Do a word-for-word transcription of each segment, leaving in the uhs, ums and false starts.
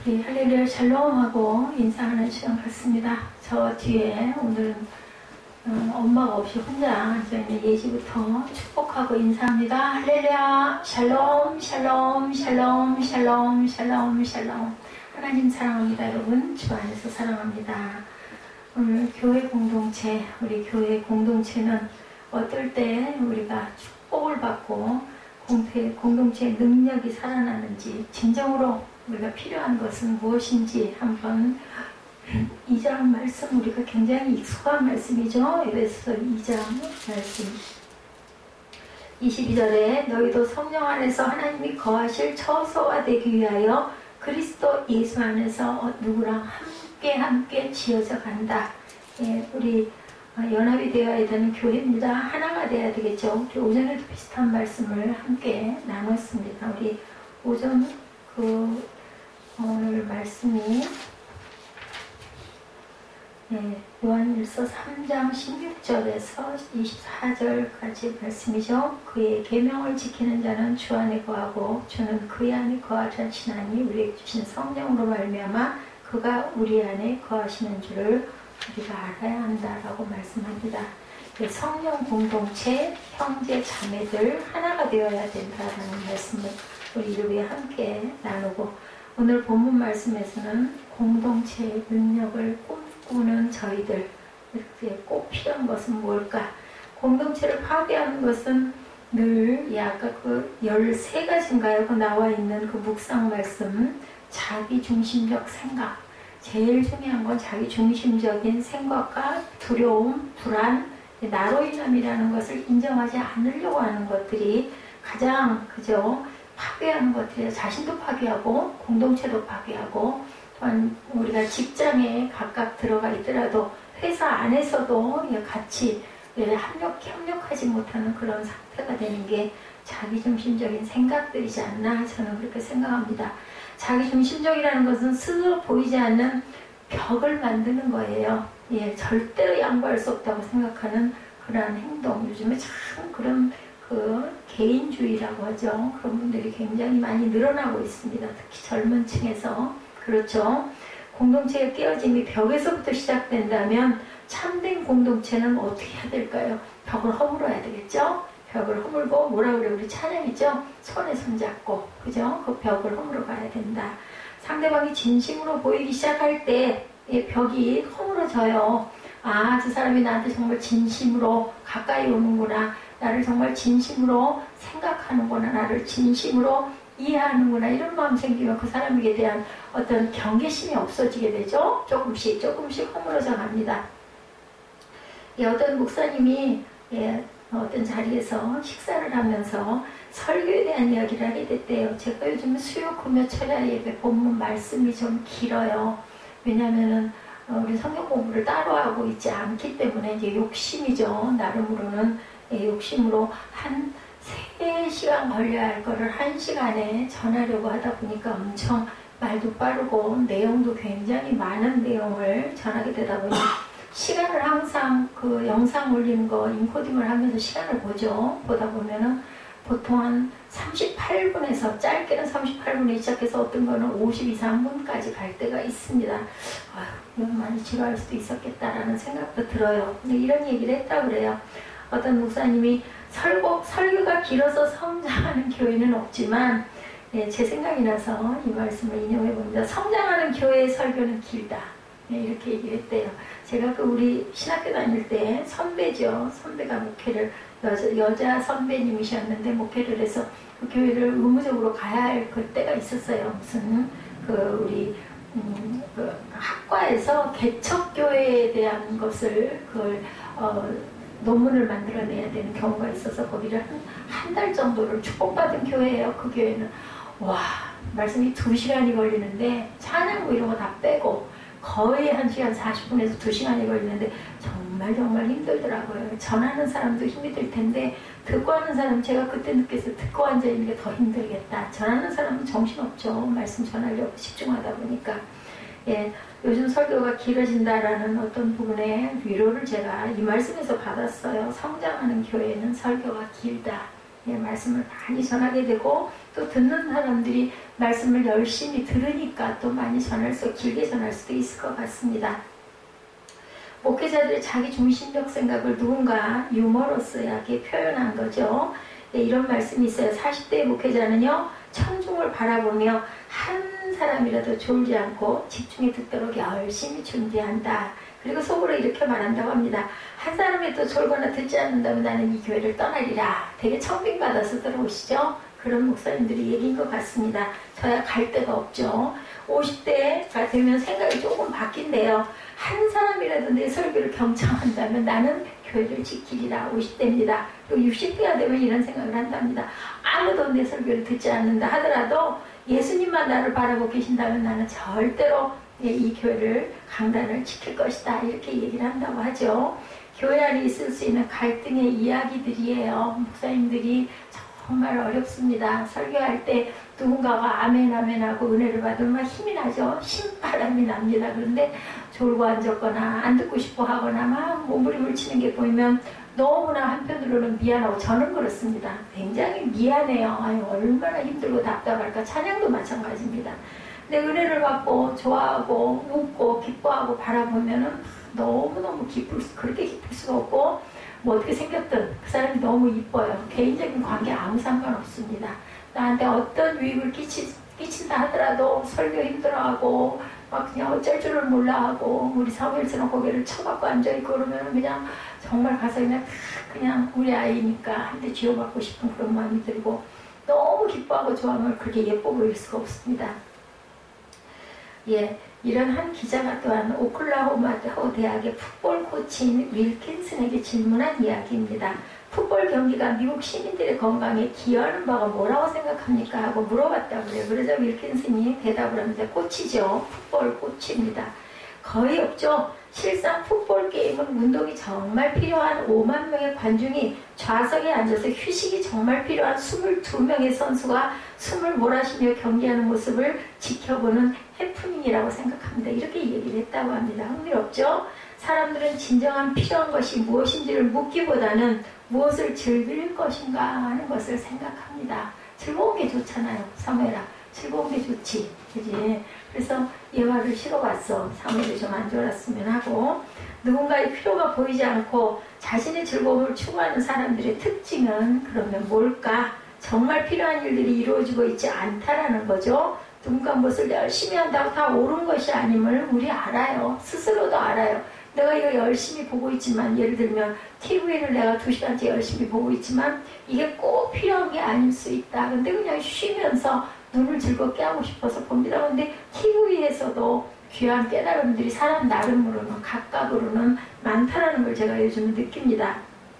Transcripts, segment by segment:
우리 할렐루야 샬롬하고 인사하는 시간 같습니다. 저 뒤에 오늘은 어, 엄마가 없이 혼자 저희는 예지부터 축복하고 인사합니다. 할렐루야 샬롬 샬롬 샬롬 샬롬 샬롬 샬롬. 하나님 사랑합니다. 여러분 주 안에서 사랑합니다. 오늘 교회 공동체, 우리 교회 공동체는 어떨 때 우리가 축복을 받고 공태, 공동체의 능력이 살아나는지, 진정으로 우리가 필요한 것은 무엇인지 한번 이 장 말씀, 우리가 굉장히 익숙한 말씀이죠. 에베소서 이 장 말씀 이십이 절에 너희도 성령 안에서 하나님이 거하실 처소가 되기 위하여 그리스도 예수 안에서 누구랑 함께 함께 지어져 간다. 예, 우리 연합이 되어야 되는 교회입니다. 하나가 되어야 되겠죠. 우리 오전에도 비슷한 말씀을 함께 나눴습니다. 우리 오전 그 오늘 말씀이 네, 요한일서 삼 장 십육 절에서 이십사 절까지 말씀이죠. 그의 계명을 지키는 자는 주 안에 거하고 주는 그의 안에 거하시나니 우리에게 주신 성령으로 말미암아 그가 우리 안에 거하시는 줄을 우리가 알아야 한다라고 말씀합니다. 성령 공동체, 형제 자매들 하나가 되어야 된다라는 말씀을 우리 이렇게 함께 나누고, 오늘 본문 말씀에서는 공동체의 능력을 꿈꾸는 저희들, 이렇게 꼭 필요한 것은 뭘까? 공동체를 파괴하는 것은 늘, 예, 아까 그 열세 가지인가요? 그 나와 있는 그 묵상 말씀, 자기중심적 생각. 제일 중요한 건 자기 중심적인 생각과 두려움, 불안, 나로 인함이라는 것을 인정하지 않으려고 하는 것들이 가장 그죠 파괴하는 것들이에요. 자신도 파괴하고 공동체도 파괴하고, 또한 우리가 직장에 각각 들어가 있더라도 회사 안에서도 같이 협력, 협력하지 못하는 그런 상태가 되는 게 자기중심적인 생각들이지 않나, 저는 그렇게 생각합니다. 자기중심적이라는 것은 스스로 보이지 않는 벽을 만드는 거예요. 예, 절대로 양보할 수 없다고 생각하는 그러한 행동. 요즘에 참 그런 그 개인주의라고 하죠. 그런 분들이 굉장히 많이 늘어나고 있습니다. 특히 젊은 층에서. 그렇죠. 공동체의 깨어짐이 벽에서부터 시작된다면 참된 공동체는 어떻게 해야 될까요? 벽을 허물어야 되겠죠? 벽을 허물고, 뭐라 그래, 우리 찬양이죠? 손에 손잡고, 그죠? 그 벽을 허물어 가야 된다. 상대방이 진심으로 보이기 시작할 때 이 벽이 허물어져요. 아, 저 사람이 나한테 정말 진심으로 가까이 오는구나. 나를 정말 진심으로 생각하는구나. 나를 진심으로 이해하는구나. 이런 마음 생기면 그 사람에게 대한 어떤 경계심이 없어지게 되죠. 조금씩 조금씩 허물어져 갑니다. 예, 어떤 목사님이 예, 어떤 자리에서 식사를 하면서 설교에 대한 이야기를 하게 됐대요. 제가 요즘 수요 금요 철야 예배 본문 말씀이 좀 길어요. 왜냐면은 우리 성경 공부를 따로 하고 있지 않기 때문에 이제 욕심이죠. 나름으로는 예, 욕심으로 한 세 시간 걸려야 할 거를 한 시간에 전하려고 하다 보니까 엄청 말도 빠르고 내용도 굉장히 많은 내용을 전하게 되다 보니 시간을 항상 그 영상 올리는 거 인코딩을 하면서 시간을 보죠. 보다 보면은 보통 한 삼십팔 분에서 짧게는 삼십팔 분에 시작해서 어떤 거는 오십삼 분까지 갈 때가 있습니다. 아휴, 이건 많이 지루할 수도 있었겠다라는 생각도 들어요. 근데 이런 얘기를 했다고 그래요. 어떤 목사님이 설교, 설교가 길어서 성장하는 교회는 없지만, 예, 제 생각이 나서 이 말씀을 인용해 봅니다. 성장하는 교회의 설교는 길다. 예, 이렇게 얘기를 했대요. 제가 그 우리 신학교 다닐 때 선배죠. 선배가 목회를, 여자, 여자 선배님이셨는데 목회를 해서 그 교회를 의무적으로 가야 할 그때가 있었어요. 무슨 그 우리 음, 그 학과에서 개척교회에 대한 것을 그걸 어, 논문을 만들어내야 되는 경우가 있어서 거기를 한 한 달 정도를 축복받은 교회예요. 그 교회는 와, 말씀이 두 시간이 걸리는데 찬양 뭐 이런 거 다 빼고 거의 한 시간 사십 분에서 두 시간이 걸리는데 정말 정말 힘들더라고요. 전하는 사람도 힘이 들 텐데 듣고 하는 사람, 제가 그때 느꼈어요. 듣고 앉아있는 게 더 힘들겠다. 전하는 사람은 정신없죠. 말씀 전하려고 집중하다 보니까. 예, 요즘 설교가 길어진다라는 어떤 부분의 위로를 제가 이 말씀에서 받았어요. 성장하는 교회는 설교가 길다. 예, 말씀을 많이 전하게 되고 또 듣는 사람들이 말씀을 열심히 들으니까 또 많이 전할 수, 길게 전할 수도 있을 것 같습니다. 목회자들의 자기 중심적 생각을 누군가 유머러스하게 표현한 거죠. 네, 이런 말씀이 있어요. 사십 대 목회자는요, 청중을 바라보며 한 사람이라도 졸지 않고 집중해 듣도록 열심히 준비한다. 그리고 속으로 이렇게 말한다고 합니다. 한 사람이라도 졸거나 듣지 않는다면 나는 이 교회를 떠나리라. 되게 청빙받아서 들어오시죠? 그런 목사님들이 얘기인 것 같습니다. 저야 갈 데가 없죠. 오십 대가 되면 생각이 조금 바뀐대요. 한 사람이라도 내 설교를 경청한다면 나는 교회를 지키리라. 오십 대입니다. 그리고 육십 대가 되면 이런 생각을 한답니다. 아무도 내 설교를 듣지 않는다 하더라도 예수님만 나를 바라보고 계신다면 나는 절대로 이 교회를, 강단을 지킬 것이다. 이렇게 얘기를 한다고 하죠. 교회 안에 있을 수 있는 갈등의 이야기들이에요. 목사님들이 정말 어렵습니다. 설교할 때 누군가가 아멘 아멘 하고 은혜를 받으면 힘이 나죠. 신바람이 납니다. 그런데 졸고 앉았거나 안 듣고 싶어 하거나 막 몸부림을 치는 게 보이면 너무나 한편으로는 미안하고, 저는 그렇습니다. 굉장히 미안해요. 아유, 얼마나 힘들고 답답할까. 찬양도 마찬가지입니다. 근데 은혜를 받고 좋아하고 웃고 기뻐하고 바라보면은 너무너무 기쁠 수, 그렇게 기쁠 수가 없고, 뭐 어떻게 생겼든 그 사람이 너무 이뻐요. 개인적인 관계 아무 상관없습니다. 나한테 어떤 유익을 끼치, 끼친다 하더라도 설교 힘들어하고 막 그냥 어쩔 줄을 몰라하고 우리 사무엘처럼 고개를 쳐박고 앉아있고 그러면 그냥 정말 가서 그냥 그냥 우리 아이니까 한 대 쥐어받고 싶은 그런 마음이 들고, 너무 기뻐하고 좋아하면 그렇게 예뻐 보일 수가 없습니다. 예, 이런 한 기자가 또한 오클라호마 대학의 풋볼 코치인 윌킨슨에게 질문한 이야기입니다. 풋볼 경기가 미국 시민들의 건강에 기여하는 바가 뭐라고 생각합니까? 하고 물어봤다고 그래요. 그래서 윌킨슨이 대답을 합니다. 코치죠. 풋볼 코치입니다. 거의 없죠. 실상 풋볼 게임은 운동이 정말 필요한 오만 명의 관중이 좌석에 앉아서 휴식이 정말 필요한 이십이 명의 선수가 숨을 몰아쉬며 경기하는 모습을 지켜보는 해프닝이라고 생각합니다. 이렇게 얘기를 했다고 합니다. 흥미롭죠? 사람들은 진정한 필요한 것이 무엇인지를 묻기보다는 무엇을 즐길 것인가 하는 것을 생각합니다. 즐거운 게 좋잖아요. 사무엘아, 즐거운 게 좋지, 그지? 그래서 예화를 쉬러 갔어. 사무엘이 좀 안 좋았으면 하고. 누군가의 필요가 보이지 않고 자신의 즐거움을 추구하는 사람들의 특징은 그러면 뭘까? 정말 필요한 일들이 이루어지고 있지 않다라는 거죠. 누군가 무엇을 열심히 한다고 다 옳은 것이 아님을 우리 알아요. 스스로도 알아요. 내가 이거 열심히 보고 있지만, 예를 들면 티비를 내가 두 시간째 열심히 보고 있지만 이게 꼭 필요한 게 아닐 수 있다. 근데 그냥 쉬면서 눈을 즐겁게 하고 싶어서 봅니다. 근데 티비에서도 귀한 깨달음들이 사람 나름으로는, 각각으로는 많다라는 걸 제가 요즘 느낍니다.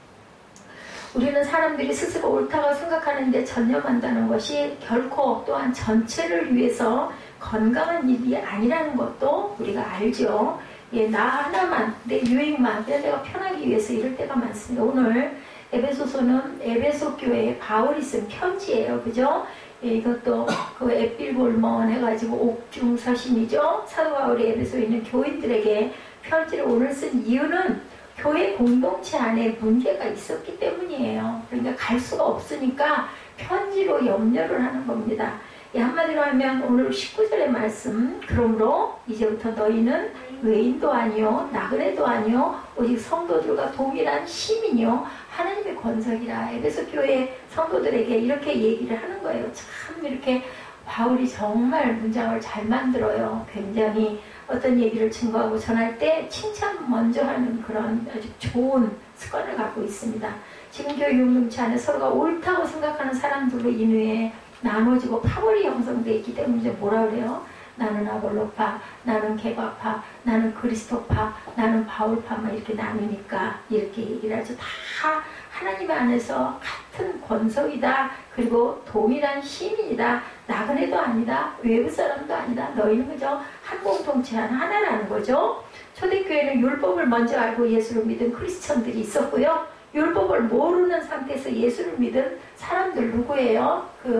우리는 사람들이 스스로 옳다고 생각하는데 전념한다는 것이 결코 또한 전체를 위해서 건강한 일이 아니라는 것도 우리가 알죠. 예, 나 하나만, 내 유익만, 내가 편하기 위해서 이럴 때가 많습니다. 오늘 에베소서는 에베소 교회에 바울이 쓴 편지예요. 그죠? 예, 이것도 그 에필볼먼 해가지고 옥중서신이죠. 사도 바울이 에베소에 있는 교인들에게 편지를 오늘 쓴 이유는 교회 공동체 안에 문제가 있었기 때문이에요. 그러니까 갈 수가 없으니까 편지로 염려를 하는 겁니다. 예, 한마디로 하면 오늘 십구 절의 말씀, 그러므로 이제부터 너희는 외인도 아니요 나그네도 아니요 오직 성도들과 동일한 시민이요 하나님의 권석이라. 에베소 교회 성도들에게 이렇게 얘기를 하는 거예요. 참 이렇게 바울이 정말 문장을 잘 만들어요. 굉장히 어떤 얘기를 증거하고 전할 때 칭찬 먼저 하는 그런 아주 좋은 습관을 갖고 있습니다. 지금 교회 공동체 안에 서로가 옳다고 생각하는 사람들로 인후에 나눠지고 파벌이 형성되어 있기 때문에 이제 뭐라 그래요? 나는 아볼로파, 나는 개바파, 나는 그리스도파, 나는 바울파, 막 이렇게 나누니까 이렇게 얘기를 하죠. 다 하나님 안에서 같은 권속이다. 그리고 동일한 시민이다. 나그네도 아니다. 외부 사람도 아니다. 너희는 그저 한 공동체 하나라는 거죠. 초대교회는 율법을 먼저 알고 예수를 믿은 크리스천들이 있었고요. 율법을 모르는 상태에서 예수를 믿은 사람들 누구예요? 그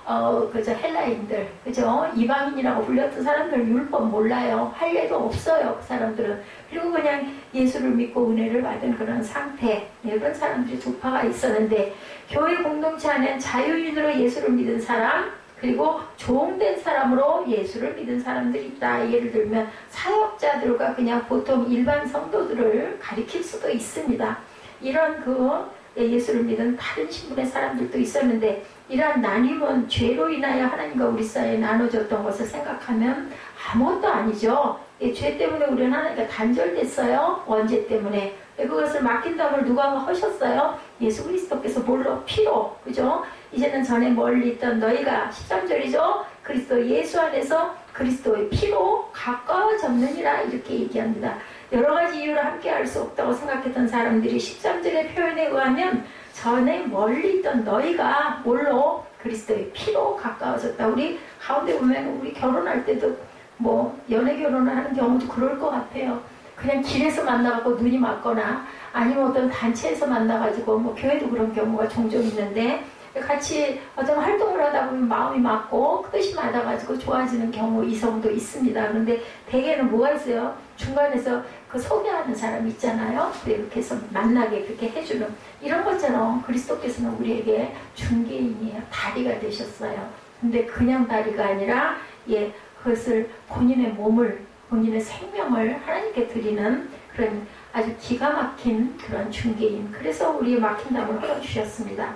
어, 그저 헬라인들, 그죠? 이방인이라고 불렸던 사람들은 율법 몰라요. 할 일도 없어요, 그 사람들은. 그리고 그냥 예수를 믿고 은혜를 받은 그런 상태, 이런 사람들이 두 파가 있었는데, 교회 공동체 안에는 자유인으로 예수를 믿은 사람, 그리고 종된 사람으로 예수를 믿은 사람들이 있다. 예를 들면 사역자들과 그냥 보통 일반 성도들을 가리킬 수도 있습니다. 이런 그 예수를 믿은 다른 신분의 사람들도 있었는데, 이러한 나눔은 죄로 인하여 하나님과 우리 사이에 나눠졌던 것을 생각하면 아무것도 아니죠. 죄 때문에 우리는 하나님과 단절됐어요. 원죄 때문에. 그것을 맡긴다고 누가 하셨어요? 예수 그리스도께서 뭘로? 피로. 그죠? 이제는 전에 멀리 있던 너희가 십삼 절이죠. 그리스도 예수 안에서 그리스도의 피로 가까워졌느니라 이렇게 얘기합니다. 여러 가지 이유로 함께 할 수 없다고 생각했던 사람들이 십삼 절의 표현에 의하면 전에 멀리 있던 너희가 뭘로? 그리스도의 피로 가까워졌다. 우리 가운데 보면 우리 결혼할 때도 뭐 연애 결혼을 하는 경우도 그럴 것 같아요. 그냥 길에서 만나갖고 눈이 맞거나 아니면 어떤 단체에서 만나가지고 뭐 교회도 그런 경우가 종종 있는데 같이 어떤 활동을 하다 보면 마음이 맞고 뜻이 맞아가지고 좋아지는 경우 이성도 있습니다. 그런데 대개는 뭐가 있어요? 중간에서 그 소개하는 사람 있잖아요. 이렇게 해서 만나게 그렇게 해주는 이런 것처럼 그리스도께서는 우리에게 중개인이에요. 다리가 되셨어요. 근데 그냥 다리가 아니라 예 그것을 본인의 몸을 본인의 생명을 하나님께 드리는 그런 아주 기가 막힌 그런 중개인. 그래서 우리의 막힌 담을 흘려주셨습니다.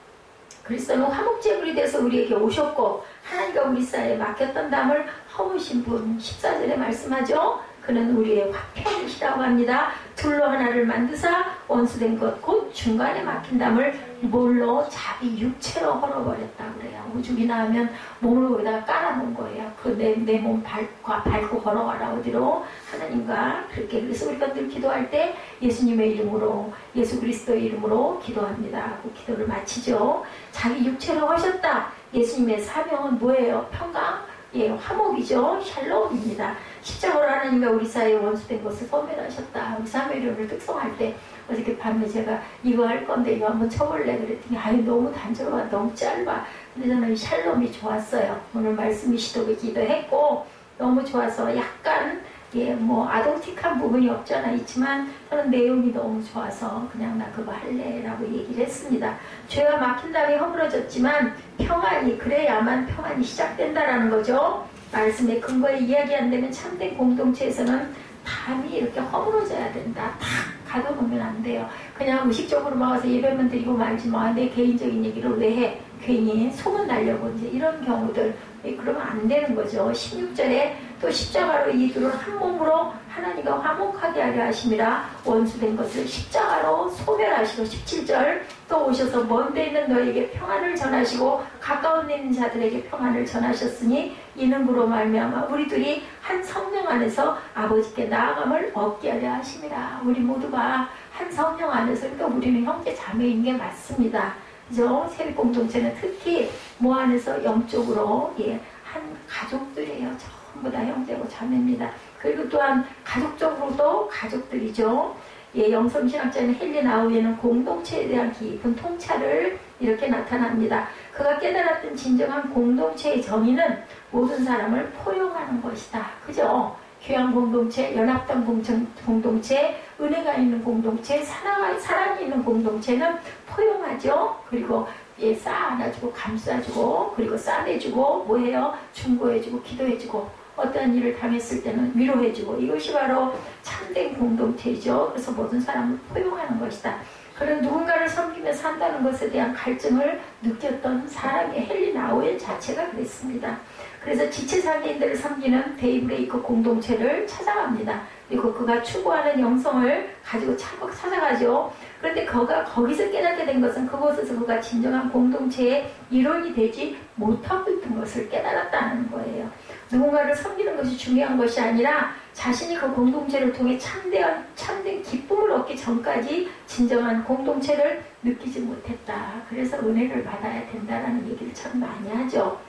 그리스도는 화목제물이 돼서 우리에게 오셨고 하나님과 우리 사이에 맡겼던 담을 허무신 분. 십사 절에 말씀하죠. 그는 우리의 화평이시라고 합니다. 둘로 하나를 만드사 원수된 것 곧 중간에 막힌 담을 뭘로? 자기 육체로 헐어버렸다 그래요. 오죽이나 하면 몸을 거기다가 깔아놓은 거예요. 그 내 내 몸 밟고, 밟고 걸어가라 어디로? 하나님과 그렇게. 그래서 우리가 늘 기도할 때 예수님의 이름으로 예수 그리스도의 이름으로 기도합니다. 그 기도를 마치죠. 자기 육체로 하셨다. 예수님의 사명은 뭐예요? 평강? 예, 화목이죠. 샬롬입니다. 십자가로 하나님과 우리 사이에 원수된 것을 소멸하셨다. 우리 사무엘을 특성할 때 어저께 밤에 제가 이거 할 건데 이거 한번 쳐볼래 그랬더니 아유 너무 단조로워 너무 짧아. 근데 저는 샬롬이 좋았어요. 오늘 말씀이 시도에 기도했고 너무 좋아서 약간 예, 뭐 아동틱한 부분이 없잖아 있지만 저는 내용이 너무 좋아서 그냥 나 그거 할래 라고 얘기를 했습니다. 죄가 막힌 담이 허물어졌지만 평안이 그래야만 평안이 시작된다라는 거죠. 말씀의 근거에 이야기 안 되면 참된 공동체에서는 담이 이렇게 허물어져야 된다. 다 가둬놓으면 안 돼요. 그냥 의식적으로 막아서 예배만 드리고 말지 마. 내 개인적인 얘기를 왜 해? 괜히 소문 날려고 이제 이런 경우들 그러면 안 되는 거죠. 십육 절에 또 십자가로 이 둘을 한 몸으로 하나님과 화목하게 하려 하심이라 원수된 것을 십자가로 소멸하시고 십칠 절 또 오셔서 먼 데 있는 너에게 평안을 전하시고 가까운 데 있는 자들에게 평안을 전하셨으니 이는 그로 말미암아 우리들이 한 성령 안에서 아버지께 나아감을 얻게 하려 하심이라. 우리 모두가 한 성령 안에서 그러니까 우리는 형제 자매인 게 맞습니다. 그죠? 세립 공동체는 특히 뭐 안에서 영적으로 예, 한 가족들이에요. 전부 다 형제고 자매입니다. 그리고 또한 가족적으로도 가족들이죠. 예, 영성신학자인 헨리 나우에는 공동체에 대한 깊은 통찰을 이렇게 나타납니다. 그가 깨달았던 진정한 공동체의 정의는 모든 사람을 포용하는 것이다. 그죠? 교양 공동체, 연합당 공동체, 은혜가 있는 공동체, 사랑, 사랑이 있는 공동체는 포용하죠. 그리고 예, 쌓아 안아주고 감싸주고 그리고 싸매주고 뭐해요? 중보해주고 기도해주고 어떠한 일을 당했을 때는 위로해주고 이것이 바로 참된 공동체이죠. 그래서 모든 사람을 포용하는 것이다. 그런 누군가를 섬기며 산다는 것에 대한 갈증을 느꼈던 사람의 헨리 나우엘 자체가 그랬습니다. 그래서 지체장애인들을 섬기는 데이브레이크 공동체를 찾아갑니다. 그리고 그가 추구하는 영성을 가지고 찾아가죠. 그런데 그가 거기서 깨닫게 된 것은 그곳에서 그가 진정한 공동체의 일원이 되지 못하고 있던 것을 깨달았다는 거예요. 누군가를 섬기는 것이 중요한 것이 아니라 자신이 그 공동체를 통해 참된, 참된 기쁨을 얻기 전까지 진정한 공동체를 느끼지 못했다. 그래서 은혜를 받아야 된다는 얘기를 참 많이 하죠.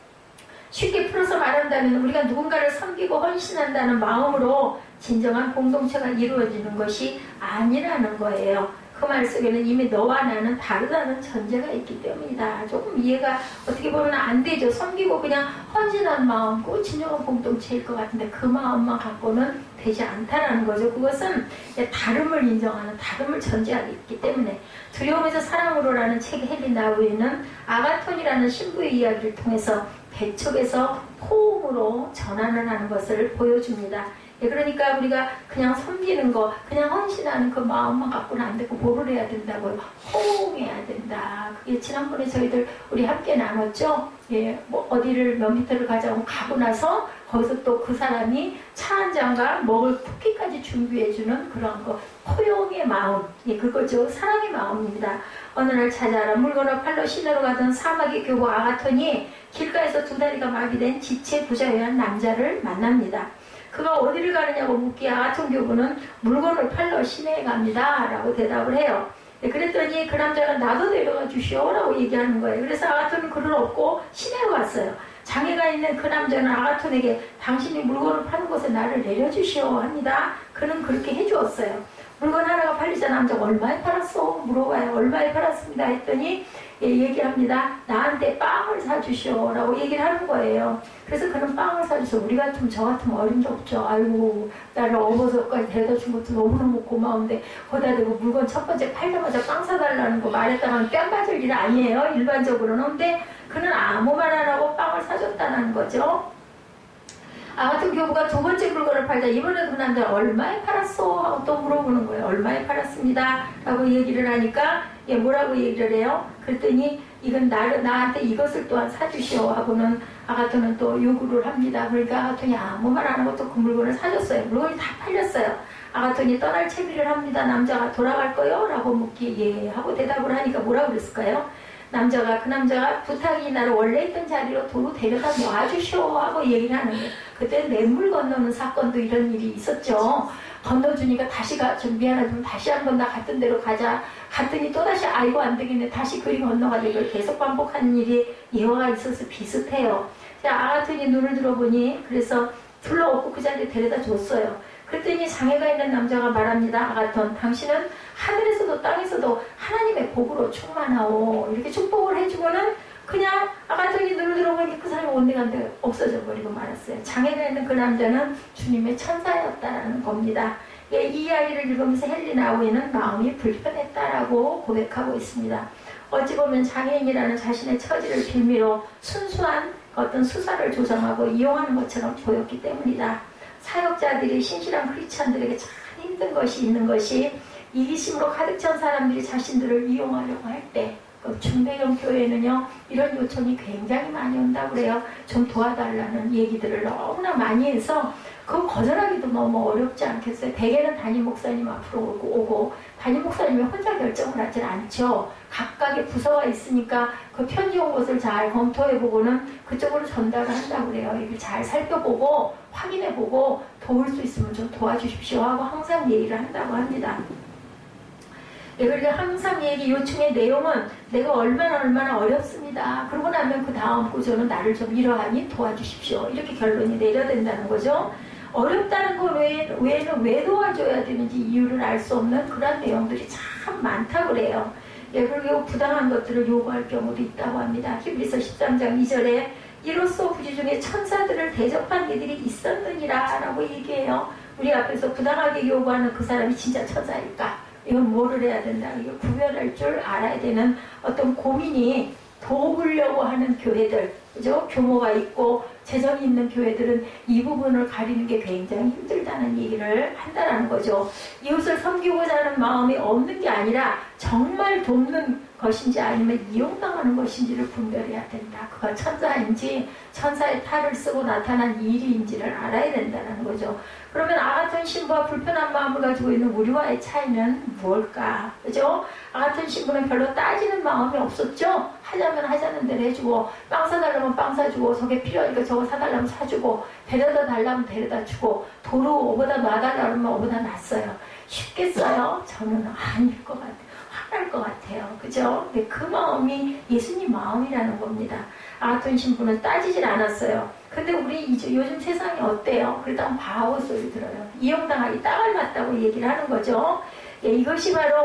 쉽게 풀어서 말한다면 우리가 누군가를 섬기고 헌신한다는 마음으로 진정한 공동체가 이루어지는 것이 아니라는 거예요. 그 말 속에는 이미 너와 나는 다르다는 전제가 있기 때문이다. 조금 이해가 어떻게 보면 안 되죠. 섬기고 그냥 헌신한 마음, 그 진정한 공동체일 것 같은데 그 마음만 갖고는 되지 않다라는 거죠. 그것은 다름을 인정하는, 다름을 전제하기 있기 때문에 두려움에서 사랑으로라는 책 헨리 나우이는 아가톤이라는 신부의 이야기를 통해서 배척에서 호응으로 전환을 하는 것을 보여줍니다. 예, 그러니까 우리가 그냥 섬기는 거, 그냥 헌신하는 그 마음만 갖고는 안 되고 뭐를 해야 된다고요? 호응해야 된다. 그게 지난번에 저희들 우리 함께 나눴죠? 예, 뭐 어디를 몇 미터를 가자고 가고 나서 거기서 또 그 사람이 차 한 잔과 먹을 쿠키까지 준비해주는 그런 거. 포용의 마음. 예, 그거죠. 사랑의 마음입니다. 어느 날 찾아라. 물건을 팔러 시내로 가던 사막의 교부 아가톤이 길가에서 두 다리가 마비된 지체 부자여한 남자를 만납니다. 그가 어디를 가느냐고 묻기에 아가톤 교부는 물건을 팔러 시내에 갑니다. 라고 대답을 해요. 네, 그랬더니 그 남자가 나도 데려가 주시오. 라고 얘기하는 거예요. 그래서 아가톤은 그를 업고 시내로 갔어요. 장애가 있는 그 남자는 아가톤에게 당신이 물건을 파는 곳에 나를 내려주시오 합니다. 그는 그렇게 해주었어요. 물건 하나가 팔리자 남자가 얼마에 팔았어? 물어봐요. 얼마에 팔았습니다. 했더니 예, 얘기합니다. 나한테 빵을 사주시오 라고 얘기를 하는 거예요. 그래서 그는 빵을 사주셔. 우리 같으면 저 같으면 어림도 없죠. 아이고 나를 업어서까지 데려다 준 것도 너무너무 고마운데 거기다 대고 물건 첫 번째 팔자마자 빵 사달라는 거 말했다가는 뺨 맞을 일 아니에요. 일반적으로는. 근데 그는 아무 말 안 하고 빵을 사줬다는 거죠. 아가톤 교부가 두 번째 물건을 팔자 이번에 그 남자 얼마에 팔았어? 하고 또 물어보는 거예요. 얼마에 팔았습니다. 라고 얘기를 하니까 예, 뭐라고 얘기를 해요? 그랬더니 이건 나, 나한테 이것을 또한 사주시오 하고는 아가톤은 또 요구를 합니다. 그러니까 아가톤이 아무 말 안 하고 또 그 물건을 사줬어요. 물건이 다 팔렸어요. 아가톤이 떠날 채비를 합니다. 남자가 돌아갈 거요? 라고 묻기에 예 하고 대답을 하니까 뭐라고 그랬을까요? 남자가 그 남자가 부탁이 나를 원래 있던 자리로 도로 데려다 놔주시오 하고 얘기를 하는 거예요. 그때 냇물 건너는 사건도 이런 일이 있었죠. 건너주니까 다시 가, 좀 미안하지만 다시 한번 나 같은 데로 가자. 갔더니 또다시 아이고 안 되겠네. 다시 그리 건너가지고 이걸 계속 반복하는 일이 예화가 있어서 비슷해요. 자, 아가톤이 눈을 들어보니 그래서 불러오고 그 자리에 데려다 줬어요. 그랬더니 장애가 있는 남자가 말합니다. 아가톤, 당신은 하늘에서도 땅에서도 하나님의 복으로 충만하오. 이렇게 축복을 해주고는 그냥 아가톤이 눈을 들어보니 그 사람이 온데간데 없어져 버리고 말았어요. 장애가 있는 그 남자는 주님의 천사였다라는 겁니다. 예, 이 이야기를 읽으면서 헨리 나우이는 마음이 불편했다라고 고백하고 있습니다. 어찌 보면 장애인이라는 자신의 처지를 빌미로 순수한 어떤 수사를 조정하고 이용하는 것처럼 보였기 때문이다. 사역자들이 신실한 크리스찬들에게 참 힘든 것이 있는 것이 이기심으로 가득 찬 사람들이 자신들을 이용하려고 할 때 그 중대형 교회는요 이런 요청이 굉장히 많이 온다고 그래요. 좀 도와달라는 얘기들을 너무나 많이 해서 그거 거절하기도 너무 어렵지 않겠어요. 대개는 담임 목사님 앞으로 오고, 오고 담임 목사님이 혼자 결정을 하질 않죠. 각각의 부서가 있으니까 그 편지 온 것을 잘 검토해보고는 그쪽으로 전달을 한다고 그래요. 이걸 잘 살펴보고 확인해보고 도울 수 있으면 좀 도와주십시오 하고 항상 얘기를 한다고 합니다. 예, 그러니까 항상 얘기 요청의 내용은 내가 얼마나 얼마나 어렵습니다. 그러고 나면 그 다음 구조는 나를 좀 이러하니 도와주십시오. 이렇게 결론이 내려야 된다는 거죠. 어렵다는 거 외에는, 외에는 왜 도와줘야 되는지 이유를 알 수 없는 그런 내용들이 참 많다고 그래요. 예, 그리고 부당한 것들을 요구할 경우도 있다고 합니다. 히브리서 십삼 장 이 절에 이로써 후지 중에 천사들을 대접한 이들이 있었느니라 라고 얘기해요. 우리 앞에서 부당하게 요구하는 그 사람이 진짜 천사일까? 이건 뭐를 해야 된다. 이걸 구별할 줄 알아야 되는 어떤 고민이 도우려고 하는 교회들, 그죠? 규모가 있고 재정이 있는 교회들은 이 부분을 가리는 게 굉장히 힘들다는 얘기를 한다는 거죠. 이웃을 섬기고자 하는 마음이 없는 게 아니라 정말 돕는 것인지 아니면 이용당하는 것인지를 분별해야 된다. 그가 천사인지 천사의 탈을 쓰고 나타난 일인지를 알아야 된다는 거죠. 그러면 아가톤 신부와 불편한 마음을 가지고 있는 우리와의 차이는 무엇일까? 그죠? 아가톤 신부는 별로 따지는 마음이 없었죠? 하자면 하자는 대로 해주고, 빵 사달라면 빵 사주고, 저게 필요하니까 저거 사달라면 사주고, 데려다 달라면 데려다 주고, 도로 오보다 놔달라면 오보다 놨어요. 쉽겠어요? 저는 아닐 것 같아요. 화날 것 같아요. 그죠? 근데 그 마음이 예수님 마음이라는 겁니다. 아가톤 신부는 따지질 않았어요. 근데 우리 이제 요즘 세상이 어때요? 그러다 바보 소리 들어요. 이용당하기 딱 알맞다고 얘기를 하는 거죠. 예, 이것이 바로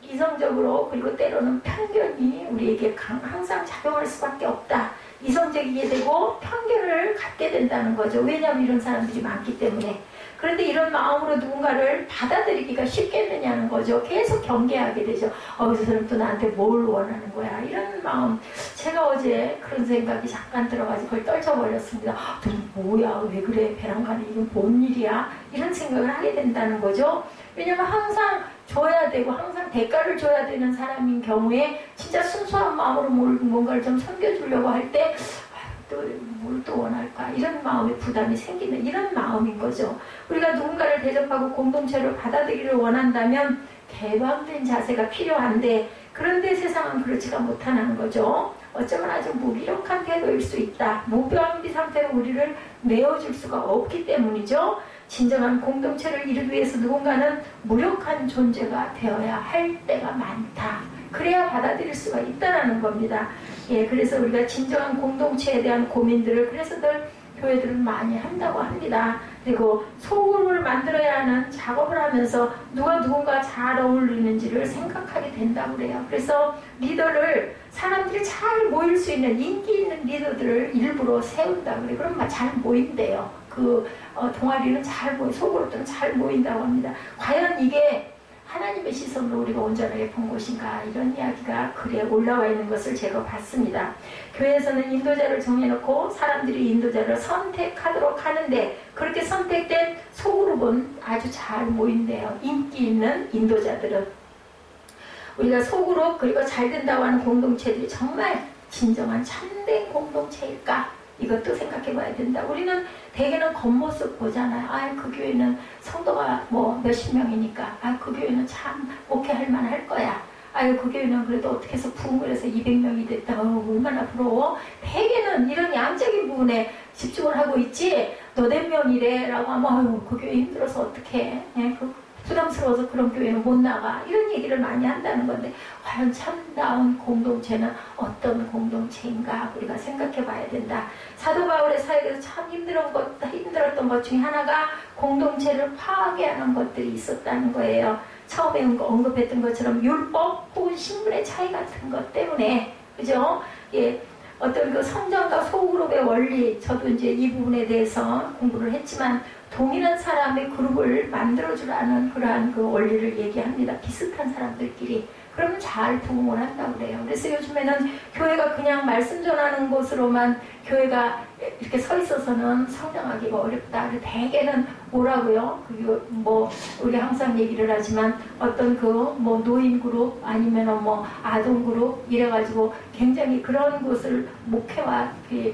이성적으로 그리고 때로는 편견이 우리에게 항상 작용할 수밖에 없다. 이성적이게 되고 편견을 갖게 된다는 거죠. 왜냐하면 이런 사람들이 많기 때문에. 그런데 이런 마음으로 누군가를 받아들이기가 쉽겠느냐는 거죠. 계속 경계하게 되죠. 어, 저 사람 또 나한테 뭘 원하는 거야. 이런 마음. 제가 어제 그런 생각이 잠깐 들어가지고 그걸 떨쳐버렸습니다. 아, 뭐야, 왜 그래, 배랑간에 이건 뭔 일이야. 이런 생각을 하게 된다는 거죠. 왜냐면 항상 줘야 되고 항상 대가를 줘야 되는 사람인 경우에 진짜 순수한 마음으로 뭔가를 좀 섬겨주려고 할 때 또 뭘 또 원할까, 이런 마음의 부담이 생기는 이런 마음인 거죠. 우리가 누군가를 대접하고 공동체를 받아들이기를 원한다면 개방된 자세가 필요한데, 그런데 세상은 그렇지가 못하는 거죠. 어쩌면 아주 무기력한 태도일 수 있다. 무병비 상태로 우리를 메워줄 수가 없기 때문이죠. 진정한 공동체를 이루기 위해서 누군가는 무력한 존재가 되어야 할 때가 많다. 그래야 받아들일 수가 있다는 겁니다. 예, 그래서 우리가 진정한 공동체에 대한 고민들을 그래서들 교회들은 많이 한다고 합니다. 그리고 소그룹을 만들어야 하는 작업을 하면서 누가 누군가 잘 어울리는지를 생각하게 된다고 그래요. 그래서 리더를 사람들이 잘 모일 수 있는 인기 있는 리더들을 일부러 세운다고 그래요. 그럼 잘 모인대요. 그 어, 동아리는 잘 모이, 소그룹들은 잘 모인다고 합니다. 과연 이게 하나님의 시선으로 우리가 온전하게 본 것인가, 이런 이야기가 글에 올라와 있는 것을 제가 봤습니다. 교회에서는 인도자를 정해놓고 사람들이 인도자를 선택하도록 하는데, 그렇게 선택된 소그룹은 아주 잘 모인대요. 인기 있는 인도자들은. 우리가 소그룹 그리고 잘 된다고 하는 공동체들이 정말 진정한 참된 공동체일까? 이것도 생각해 봐야 된다. 우리는 대개는 겉모습 보잖아요. 아, 그 교회는 성도가 뭐 몇십 명이니까, 아, 그 교회는 참 목회할 만할 거야. 아유, 그 교회는 그래도 어떻게 해서 부흥을 해서 이백 명이 됐다. 어, 얼마나 부러워. 대개는 이런 양적인 부분에 집중을 하고 있지, 너댓 명이래 라고 하면, 아유, 그 교회 힘들어서 어떡해. 예, 그 부담스러워서 그런 교회는 못 나가. 이런 얘기를 많이 한다는 건데, 과연 참다운 공동체는 어떤 공동체인가 우리가 생각해 봐야 된다. 사도 바울의 사역에서 참 힘들었던 것, 힘들었던 것 중에 하나가 공동체를 파괴하는 것들이 있었다는 거예요. 처음에 언급했던 것처럼 율법 혹은 신분의 차이 같은 것 때문에, 그죠? 예. 어떤 그 성전과 소그룹의 원리, 저도 이제 이 부분에 대해서 공부를 했지만, 동일한 사람의 그룹을 만들어주라는 그러한 그 원리를 얘기합니다. 비슷한 사람들끼리. 그러면 잘 부흥을 한다고 그래요. 그래서 요즘에는 교회가 그냥 말씀 전하는 곳으로만 교회가 이렇게 서 있어서는 성장하기가 어렵다. 대개는 뭐라고요? 그 뭐 우리 항상 얘기를 하지만 어떤 그 뭐 노인 그룹 아니면 뭐 아동 그룹 이래가지고 굉장히 그런 곳을 목회와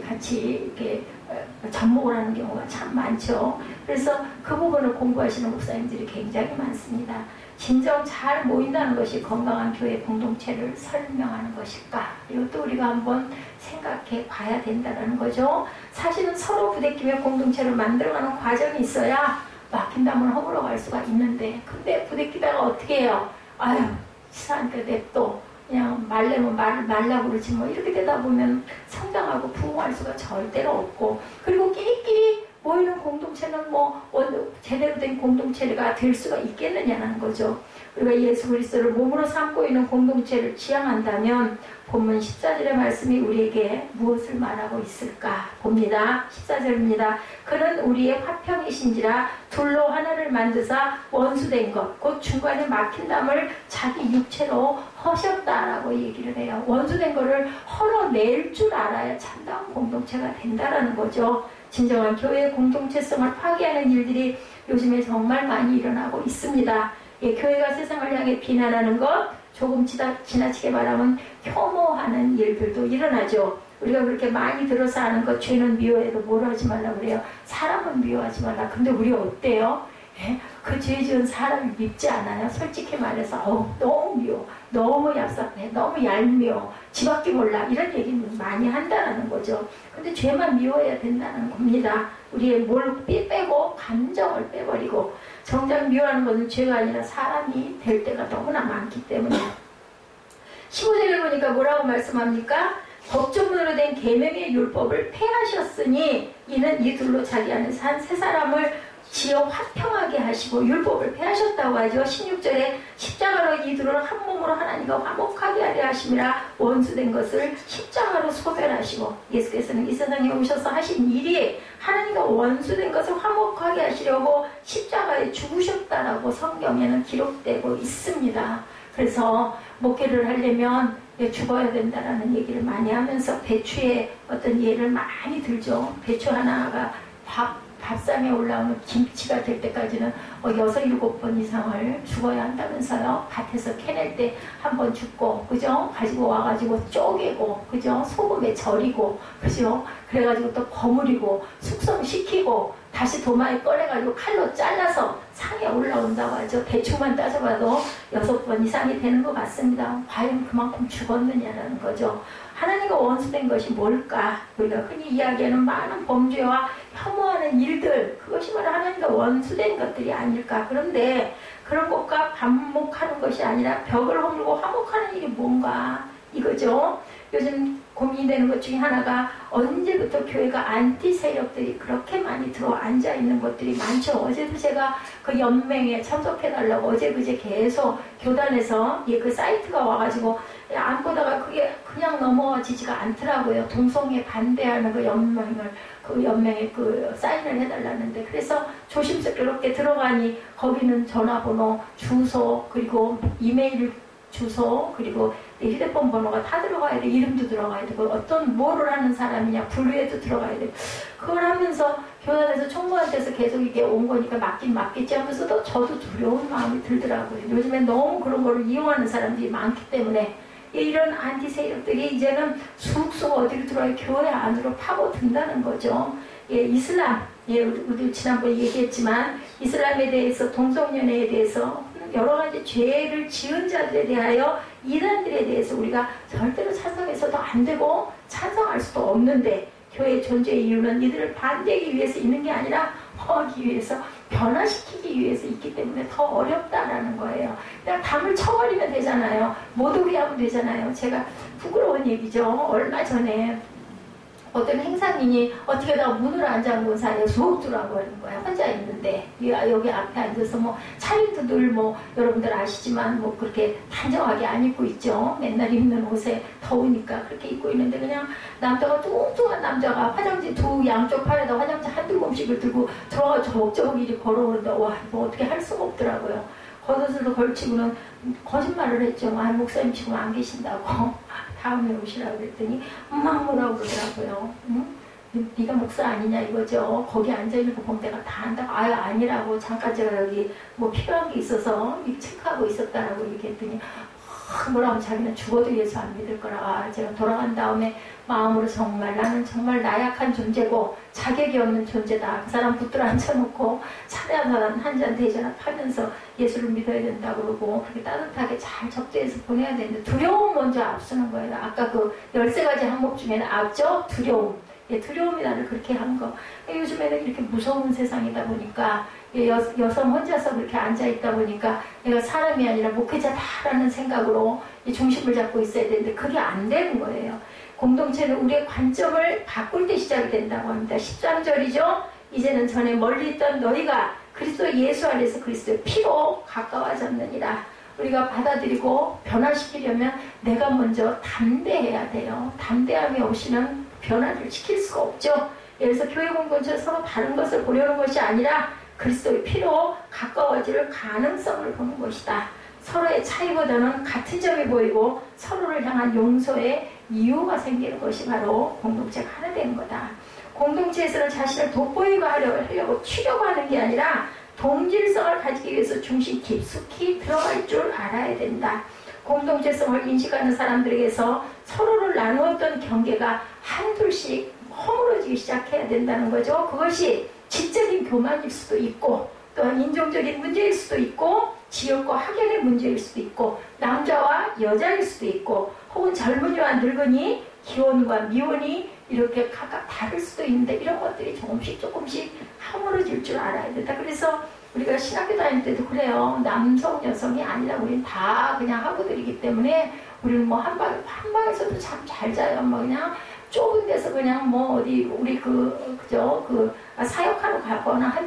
같이 이렇게 접목을 하는 경우가 참 많죠. 그래서 그 부분을 공부하시는 목사님들이 굉장히 많습니다. 진정 잘 모인다는 것이 건강한 교회 공동체를 설명하는 것일까? 이것도 우리가 한번 생각해 봐야 된다는 거죠. 사실은 서로 부대끼며 공동체를 만들어가는 과정이 있어야 막힌 담을 허물어 갈 수가 있는데, 근데 부대끼다가 어떻게 해요? 아유, 치사하니까 냅둬. 그냥 말려면 말, 말라 그러지 뭐. 이렇게 되다 보면 성장하고 부흥할 수가 절대로 없고, 그리고 끼리끼리 모이는 공동체는 뭐 제대로 된 공동체가 될 수가 있겠느냐는 거죠. 우리가 예수 그리스도를 몸으로 삼고 있는 공동체를 지향한다면 본문 십사 절의 말씀이 우리에게 무엇을 말하고 있을까 봅니다. 십사 절입니다. 그는 우리의 화평이신지라 둘로 하나를 만드사 원수된 것 곧 중간에 막힌 담을 자기 육체로 허셨다라고 얘기를 해요. 원수된 거를 헐어낼 줄 알아야 참다운 공동체가 된다라는 거죠. 진정한 교회의 공동체성을 파괴하는 일들이 요즘에 정말 많이 일어나고 있습니다. 예, 교회가 세상을 향해 비난하는 것, 조금 지나, 지나치게 말하면 혐오하는 일들도 일어나죠. 우리가 그렇게 많이 들어서 하는 것, 죄는 미워해도 뭘 하지 말라 그래요. 사람은 미워하지 말라. 근데 우리 어때요? 예? 그 죄 지은 사람이 밉지 않아요? 솔직히 말해서 어, 너무 미워, 너무 얍삽해, 너무 얄미워, 지밖에 몰라, 이런 얘기는 많이 한다는 거죠. 근데 죄만 미워해야 된다는 겁니다. 우리의 뭘 빼고 감정을 빼버리고, 정작 미워하는 것은 죄가 아니라 사람이 될 때가 너무나 많기 때문에. 십오 절을 보니까 뭐라고 말씀합니까? 법조문으로 된 계명의 율법을 폐하셨으니 이는 이 둘로 자기 안에서 한 세 사람을 지어 화평하게 하시고 율법을 폐하셨다고 하죠. 십육 절에 십자가로 이들을 한 몸으로 하나님과 화목하게 하려 하심이라 원수된 것을 십자가로 소멸하시고 예수께서는 이 세상에 오셔서 하신 일이 하나님과 원수된 것을 화목하게 하시려고 십자가에 죽으셨다라고 성경에는 기록되고 있습니다. 그래서 목회를 하려면 죽어야 된다라는 얘기를 많이 하면서 배추의 어떤 예를 많이 들죠. 배추 하나가 밥 밥상에 올라오는 김치가 될 때까지는 뭐 여섯 일곱 번 이상을 죽어야 한다면서요. 밭에서 캐낼 때 한 번 죽고, 그죠? 가지고 와가지고 쪼개고, 그죠? 소금에 절이고, 그죠? 그래가지고 또 버무리고, 숙성시키고, 다시 도마에 꺼내가지고 칼로 잘라서 상에 올라온다고 하죠. 대충만 따져봐도 여섯 번 이상이 되는 것 같습니다. 과연 그만큼 죽었느냐라는 거죠. 하나님과 원수된 것이 뭘까? 우리가 흔히 이야기하는 많은 범죄와 혐오하는 일들, 그것이 바로 하나님과 원수된 것들이 아닐까. 그런데 그런 것과 반목하는 것이 아니라 벽을 허물고 화목하는 일이 뭔가 이거죠. 요즘 고민이 되는 것 중에 하나가 언제부터 교회가 안티 세력들이 그렇게 많이 들어 앉아 있는 것들이 많죠. 어제도 제가 그 연맹에 참석해달라고 어제 그제 계속 교단에서 예, 그 사이트가 와가지고 안 보다가 그게 그냥 넘어지지가 않더라고요. 동성애 반대하는 그 연맹을 그 연맹에 그 사인을 해달라는데 그래서 조심스럽게 들어가니 거기는 전화번호, 주소 그리고 이메일 주소 그리고 휴대폰 번호가 다 들어가야 돼. 이름도 들어가야 되고 어떤 뭐를 하는 사람이냐 분류에도 들어가야 돼. 그걸 하면서 교단에서 총무한테서 계속 이게 온 거니까 맞긴 맞겠지 하면서도 저도 두려운 마음이 들더라고요. 요즘에 너무 그런 거를 이용하는 사람들이 많기 때문에 이런 안티 세력들이 이제는 쑥쑥 어디로 들어와요? 교회 안으로 파고든다는 거죠. 예, 이슬람, 예, 우리 지난번에 얘기했지만 이슬람에 대해서 동성연애에 대해서 여러 가지 죄를 지은 자들에 대하여 이단들에 대해서 우리가 절대로 찬성해서도 안 되고 찬성할 수도 없는데 교회의 존재의 이유는 이들을 반대하기 위해서 있는 게 아니라 허하기 위해서 변화시키기 위해서 있기 때문에 더 어렵다라는 거예요. 그냥 담을 쳐버리면 되잖아요. 못 오게 하면 되잖아요. 제가 부끄러운 얘기죠. 얼마 전에 어떤 행상인이 어떻게다가 문을 안 잠그고 사이에 수업 두라고 하는 거야. 혼자 있는데 여기 앞에 앉아서 뭐 차림도 늘 뭐 여러분들 아시지만 뭐 그렇게 단정하게 안 입고 있죠. 맨날 입는 옷에 더우니까 그렇게 입고 있는데 그냥 남자가 뚱뚱한 남자가 화장지 두 양쪽 팔에다 화장지 한두 곰씩을 들고 들어가 저벅저벅 이리 걸어오는데 와 뭐 어떻게 할 수가 없더라고요. 겉옷을 걸치고는 거짓말을 했죠. 아 목사님 지금 안 계신다고. 다음에 오시라고 그랬더니 엄마 뭐라고 그러더라고요. 응? 네가 목사 아니냐 이거죠. 거기 앉아있는 거 보면 내가 다 안다고. 아유 아니라고. 잠깐 제가 여기 뭐 필요한 게 있어서 체크하고 있었다라고 얘기했더니 아, 뭐라고 자기는 죽어도 예수 안 믿을 거라. 아, 제가 돌아간 다음에 마음으로 정말 나는 정말 나약한 존재고 자격이 없는 존재다. 그 사람 붙들어 앉혀놓고 차례 한 잔 대전하면서 예수를 믿어야 된다고 그러고 그렇게 따뜻하게 잘 접대해서 보내야 되는데 두려움 먼저 앞서는 거예요. 아까 그 열세 가지 항목 중에는 앞죠? 두려움. 예, 두려움이 나를 그렇게 한 거. 요즘에는 이렇게 무서운 세상이다 보니까 예, 여, 여성 혼자서 그렇게 앉아있다 보니까 내가 사람이 아니라 목회자다라는 생각으로 이 중심을 잡고 있어야 되는데 그게 안 되는 거예요. 공동체는 우리의 관점을 바꿀 때 시작이 된다고 합니다. 십삼 절이죠. 이제는 전에 멀리 있던 너희가 그리스도 예수 안에서 그리스도의 피로 가까워졌느니라. 우리가 받아들이고 변화시키려면 내가 먼저 담대해야 돼요. 담대함이 없이는 변화를 시킬 수가 없죠. 그래서 교회 공동체 서로 다른 것을 보려는 것이 아니라 그리스도의 피로 가까워질 가능성을 보는 것이다. 서로의 차이보다는 같은 점이 보이고 서로를 향한 용서의 이유가 생기는 것이 바로 공동체가 하나 되는 거다. 공동체에서는 자신을 돋보이고 하려고 치려고 하는 게 아니라 동질성을 가지기 위해서 중심 깊숙이 들어갈 줄 알아야 된다. 공동체성을 인식하는 사람들에게서 서로를 나누었던 경계가 한둘씩 허물어지기 시작해야 된다는 거죠. 그것이 지적인 교만일 수도 있고 또한 인종적인 문제일 수도 있고 지역과 학연의 문제일 수도 있고 남자와 여자일 수도 있고 혹은 젊은이와 늙은이 기혼과 미혼이 이렇게 각각 다를 수도 있는데 이런 것들이 조금씩 조금씩 허물어질 줄 알아야 된다. 그래서 우리가 신학교 다닐 때도 그래요. 남성, 여성이 아니라 우리는 다 그냥 학우들이기 때문에 우리는 뭐 한방, 한방에서도 참 잘 자요. 뭐 그냥 좁은 데서 그냥 뭐 어디 우리 그, 그죠? 그 사역하러 가거나 하면은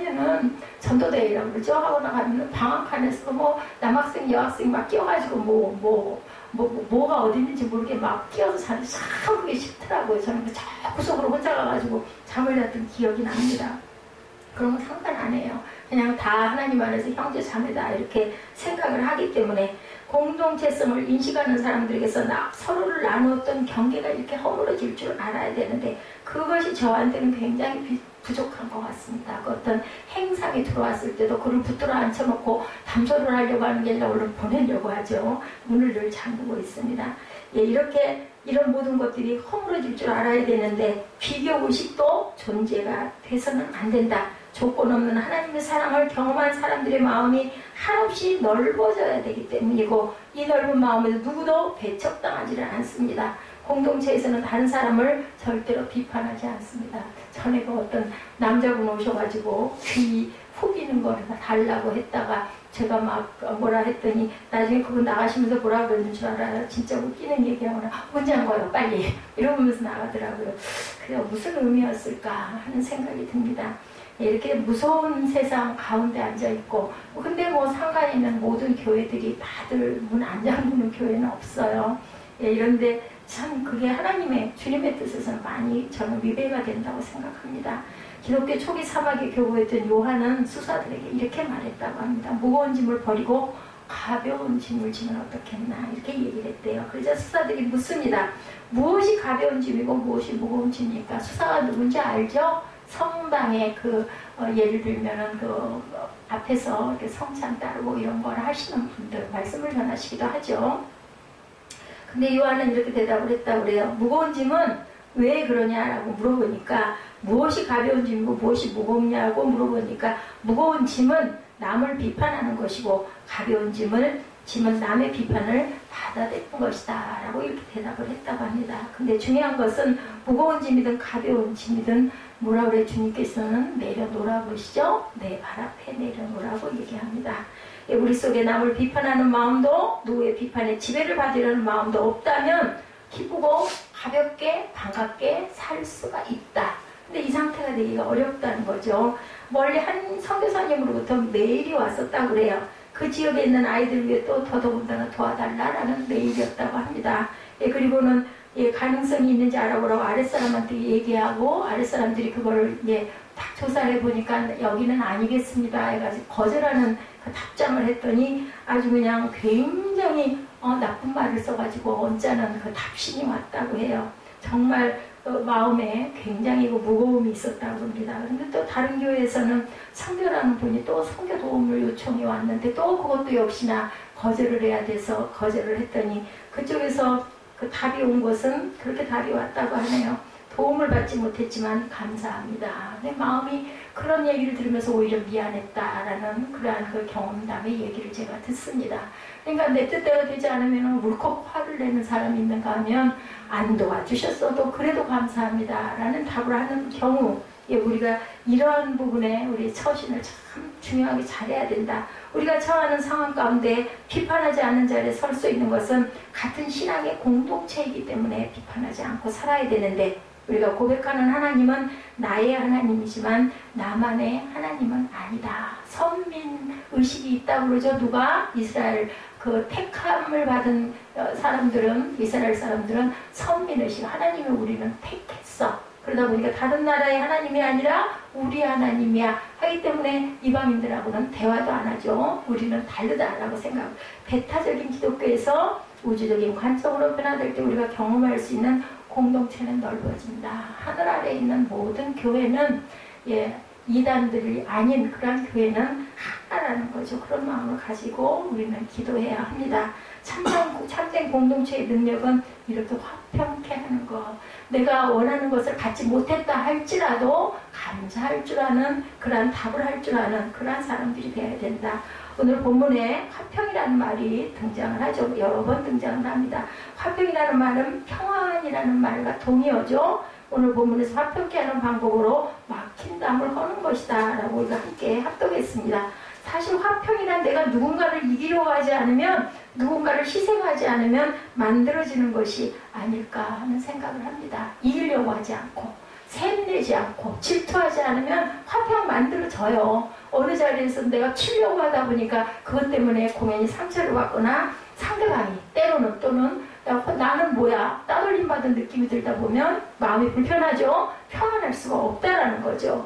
나가면은 전도대회라고 그러죠. 하고 나가면은 방학 안에서 뭐 남학생 여학생 막 끼어가지고 뭐 뭐 뭐, 뭐, 뭐가 어디 있는지 모르게 막 끼어서 자는 참 그게 싫더라고요. 저는 저 구석으로 혼자 가가지고 잠을 잤던 기억이 납니다. 그런 건 상관 안 해요. 그냥 다 하나님 안에서 형제 자매다 이렇게 생각을 하기 때문에 공동체성을 인식하는 사람들에게서 나, 서로를 나누었던 경계가 이렇게 허물어질 줄 알아야 되는데 그것이 저한테는 굉장히 비, 부족한 것 같습니다. 그 어떤 행상이 들어왔을 때도 그를 붙들어 앉혀놓고 담소를 하려고 하는 게 아니라 얼른 보내려고 하죠. 문을 늘 잠그고 있습니다. 예, 이렇게 이런 모든 것들이 허물어질 줄 알아야 되는데 비교의식도 존재가 돼서는 안 된다. 조건 없는 하나님의 사랑을 경험한 사람들의 마음이 한없이 넓어져야 되기 때문이고 이 넓은 마음에서 누구도 배척당하지를 않습니다. 공동체에서는 다른 사람을 절대로 비판하지 않습니다. 전에 그 어떤 남자분 오셔가지고 귀 후비는 거를 달라고 했다가 제가 막 뭐라 했더니 나중에 그분 나가시면서 뭐라 그러는 줄 알아요. 진짜 웃기는 얘기하거나 언제 한 거예요 빨리 이러면서 나가더라고요. 그게 무슨 의미였을까 하는 생각이 듭니다. 이렇게 무서운 세상 가운데 앉아있고 근데 뭐 상가에 있는 모든 교회들이 다들 문 안 잠그는 교회는 없어요. 예, 이런데 참 그게 하나님의 주님의 뜻에서는 많이 저는 위배가 된다고 생각합니다. 기독교 초기 사막에 교구했던 요한은 수사들에게 이렇게 말했다고 합니다. 무거운 짐을 버리고 가벼운 짐을 지면 어떻겠나 이렇게 얘기를 했대요. 그래서 수사들이 묻습니다. 무엇이 가벼운 짐이고 무엇이 무거운 짐입니까? 수사가 누군지 알죠? 성당에 그 어, 예를 들면은 그 어, 앞에서 이렇게 성찬 따르고 이런 걸 하시는 분들 말씀을 전하시기도 하죠. 근데 요한은 이렇게 대답을 했다고 그래요. 무거운 짐은 왜 그러냐라고 물어보니까 무엇이 가벼운 짐이고 무엇이 무겁냐고 물어보니까 무거운 짐은 남을 비판하는 것이고 가벼운 짐을 짐은 남의 비판을 받아들이는 것이다 라고 이렇게 대답을 했다고 합니다. 근데 중요한 것은 무거운 짐이든 가벼운 짐이든 뭐라 그래 주님께서는 내려놓으라고 그러시죠? 내 발 앞에 내려놓으라고 얘기합니다. 우리 속에 남을 비판하는 마음도 누구의 비판에 지배를 받으려는 마음도 없다면 기쁘고 가볍게 반갑게 살 수가 있다. 근데 이 상태가 되기가 어렵다는 거죠. 멀리 한 선교사님으로부터 메일이 왔었다고 그래요. 그 지역에 있는 아이들 위해 또 더더군다나 도와달라라는 메일이었다고 합니다. 예, 그리고는 예, 가능성이 있는지 알아보라고 아랫사람한테 얘기하고 아랫사람들이 그걸 예, 딱 조사를 해보니까 여기는 아니겠습니다 해가지고 거절하는 그 답장을 했더니 아주 그냥 굉장히 어, 나쁜 말을 써가지고 언짢은 그 답신이 왔다고 해요. 정말 어, 마음에 굉장히 그 무거움이 있었다고 합니다. 그런데 또 다른 교회에서는 성교라는 분이 또 성교 도움을 요청해 왔는데 또 그것도 역시나 거절을 해야 돼서 거절을 했더니 그쪽에서 그 답이 온 것은 그렇게 답이 왔다고 하네요. 도움을 받지 못했지만 감사합니다. 내 마음이 그런 얘기를 들으면서 오히려 미안했다라는 그러한 그 경험담의 얘기를 제가 듣습니다. 그러니까 내 뜻대로 되지 않으면 울컥 화를 내는 사람이 있는가 하면 안 도와주셨어도 그래도 감사합니다라는 답을 하는 경우 예, 우리가 이러한 부분에 우리 처신을 참 중요하게 잘해야 된다. 우리가 처하는 상황 가운데 비판하지 않는 자리에 설 수 있는 것은 같은 신앙의 공동체이기 때문에 비판하지 않고 살아야 되는데 우리가 고백하는 하나님은 나의 하나님이지만 나만의 하나님은 아니다. 선민의식이 있다고 그러죠. 누가? 이스라엘 그 택함을 받은 사람들은 이스라엘 사람들은 선민의식 하나님을 우리는 택했어. 그러다 보니까 다른 나라의 하나님이 아니라 우리 하나님이야 하기 때문에 이방인들하고는 대화도 안 하죠. 우리는 다르다라고 생각. 배타적인 기독교에서 우주적인 관점으로 변화될 때 우리가 경험할 수 있는 공동체는 넓어진다. 하늘 아래에 있는 모든 교회는 예, 이단들이 아닌 그런 교회는 하나라는 거죠. 그런 마음을 가지고 우리는 기도해야 합니다. 참된, 참된 공동체의 능력은 이렇게 화평케 하는 것. 내가 원하는 것을 갖지 못했다 할지라도 감사할 줄 아는 그러한 답을 할 줄 아는 그러한 사람들이 되어야 된다. 오늘 본문에 화평이라는 말이 등장을 하죠. 여러 번 등장을 합니다. 화평이라는 말은 평안이라는 말과 동의어죠. 오늘 본문에서 화평케 하는 방법으로 막힌 담을 허는 것이다 라고 우리가 함께 합독했습니다. 사실 화평이란 내가 누군가를 이기려고 하지 않으면 누군가를 희생하지 않으면 만들어지는 것이 아닐까 하는 생각을 합니다. 이기려고 하지 않고 샘내지 않고 질투하지 않으면 화평 만들어져요. 어느 자리에서 내가 튀려고 하다 보니까 그것 때문에 공연이 상처를 받거나 상대방이 때로는 또는 나는 뭐야 따돌림 받은 느낌이 들다 보면 마음이 불편하죠. 평안할 수가 없다라는 거죠.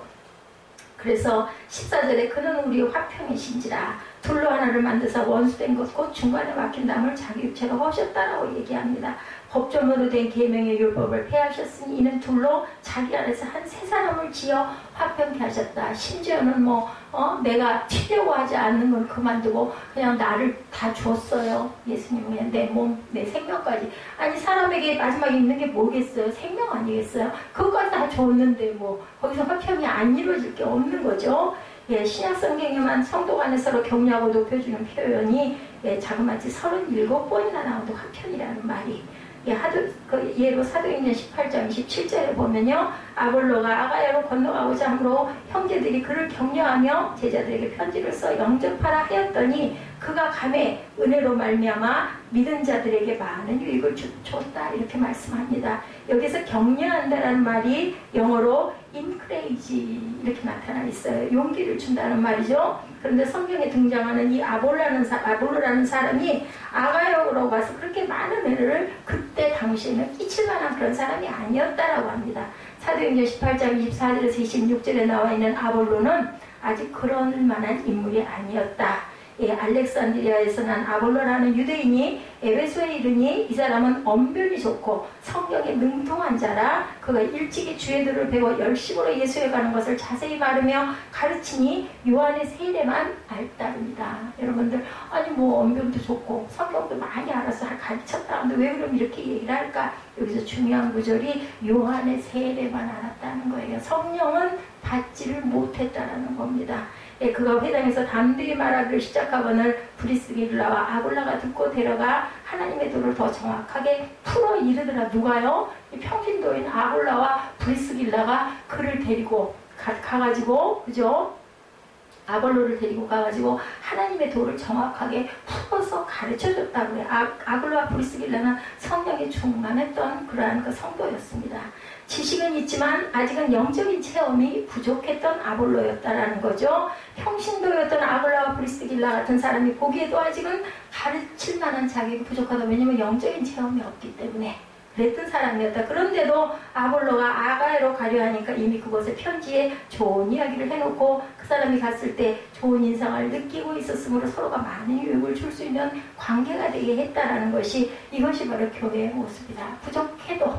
그래서 십사 절에 그는 우리 화평이신지라 둘로 하나를 만드사 원수된 것 곧 중간에 막힌 담을 자기 육체로 허셨다라고 얘기합니다. 법조문으로 된 계명의 율법을 폐하셨으니 이는 둘로 자기 안에서 한 세 사람을 지어 화평케 하셨다. 심지어는 뭐 어? 내가 튀려고 하지 않는 건 그만두고 그냥 나를 다 줬어요. 예수님은 내 몸, 내 생명까지. 아니 사람에게 마지막에 있는 게 뭐겠어요? 생명 아니겠어요? 그것까지 다 줬는데 뭐 거기서 화평이 안 이루어질 게 없는 거죠. 예, 신약 성경에만 성도 간에 서로 격려하고 높여주는 표현이 예, 자그마치 서른일곱 번이나 나오는 화평이라는 말이 예, 하도, 그 예로 사도행전 십팔 장 이십칠 절에 보면요. 아볼로가 아가야로 건너가고자 함으로 형제들이 그를 격려하며 제자들에게 편지를 써 영접하라 하였더니 그가 감에 은혜로 말미암아 믿은 자들에게 많은 유익을 줬다 이렇게 말씀합니다. 여기서 격려한다는 말이 영어로 encourage 이렇게 나타나 있어요. 용기를 준다는 말이죠. 그런데 성경에 등장하는 이 아볼로라는, 사, 아볼로라는 사람이 아가야로 가서 그렇게 많은 은혜를 그때 당시에는 끼칠 만한 그런 사람이 아니었다라고 합니다. 사도행전 십팔 장 이십사 절에서 이십육 절에 나와 있는 아볼로는 아직 그럴 만한 인물이 아니었다. 예, 알렉산드리아에서 난 아볼로라는 유대인이 에베소에 이르니 이 사람은 언변이 좋고 성경에 능통한 자라 그가 일찍이 주의들을 배워 열심으로 예수에 가는 것을 자세히 말하며 가르치니 요한의 세례만 알따릅니다. 여러분들 아니 뭐 언변도 좋고 성경도 많이 알아서 가르쳤다 근데 왜 그럼 이렇게 얘기를 할까? 여기서 중요한 구절이 요한의 세례만 알았다는 거예요. 성령은 받지를 못했다는 겁니다. 예, 그가 회당에서 담대히 말하기를 시작하거늘 브리스길라와 아굴라가 듣고 데려가 하나님의 도를 더 정확하게 풀어 이르더라. 누가요? 이 평신도인 아굴라와 브리스길라가 그를 데리고 가, 가가지고 그죠? 아볼로를 데리고 가가지고 하나님의 도를 정확하게 풀어서 가르쳐줬다고 해요. 아, 아굴라와 브리스길라는 성령에 충만했던 그러한 그 성도였습니다. 지식은 있지만 아직은 영적인 체험이 부족했던 아볼로였다라는 거죠. 평신도였던 아굴라와 브리스길라 같은 사람이 보기에도 아직은 가르칠 만한 자격이 부족하다. 왜냐면 영적인 체험이 없기 때문에 그랬던 사람이었다. 그런데도 아볼로가 아가야로 가려 하니까 이미 그곳에 편지에 좋은 이야기를 해놓고 그 사람이 갔을 때 좋은 인상을 느끼고 있었으므로 서로가 많은 유익을 줄 수 있는 관계가 되게 했다라는 것이 이것이 바로 교회의 모습이다. 부족해도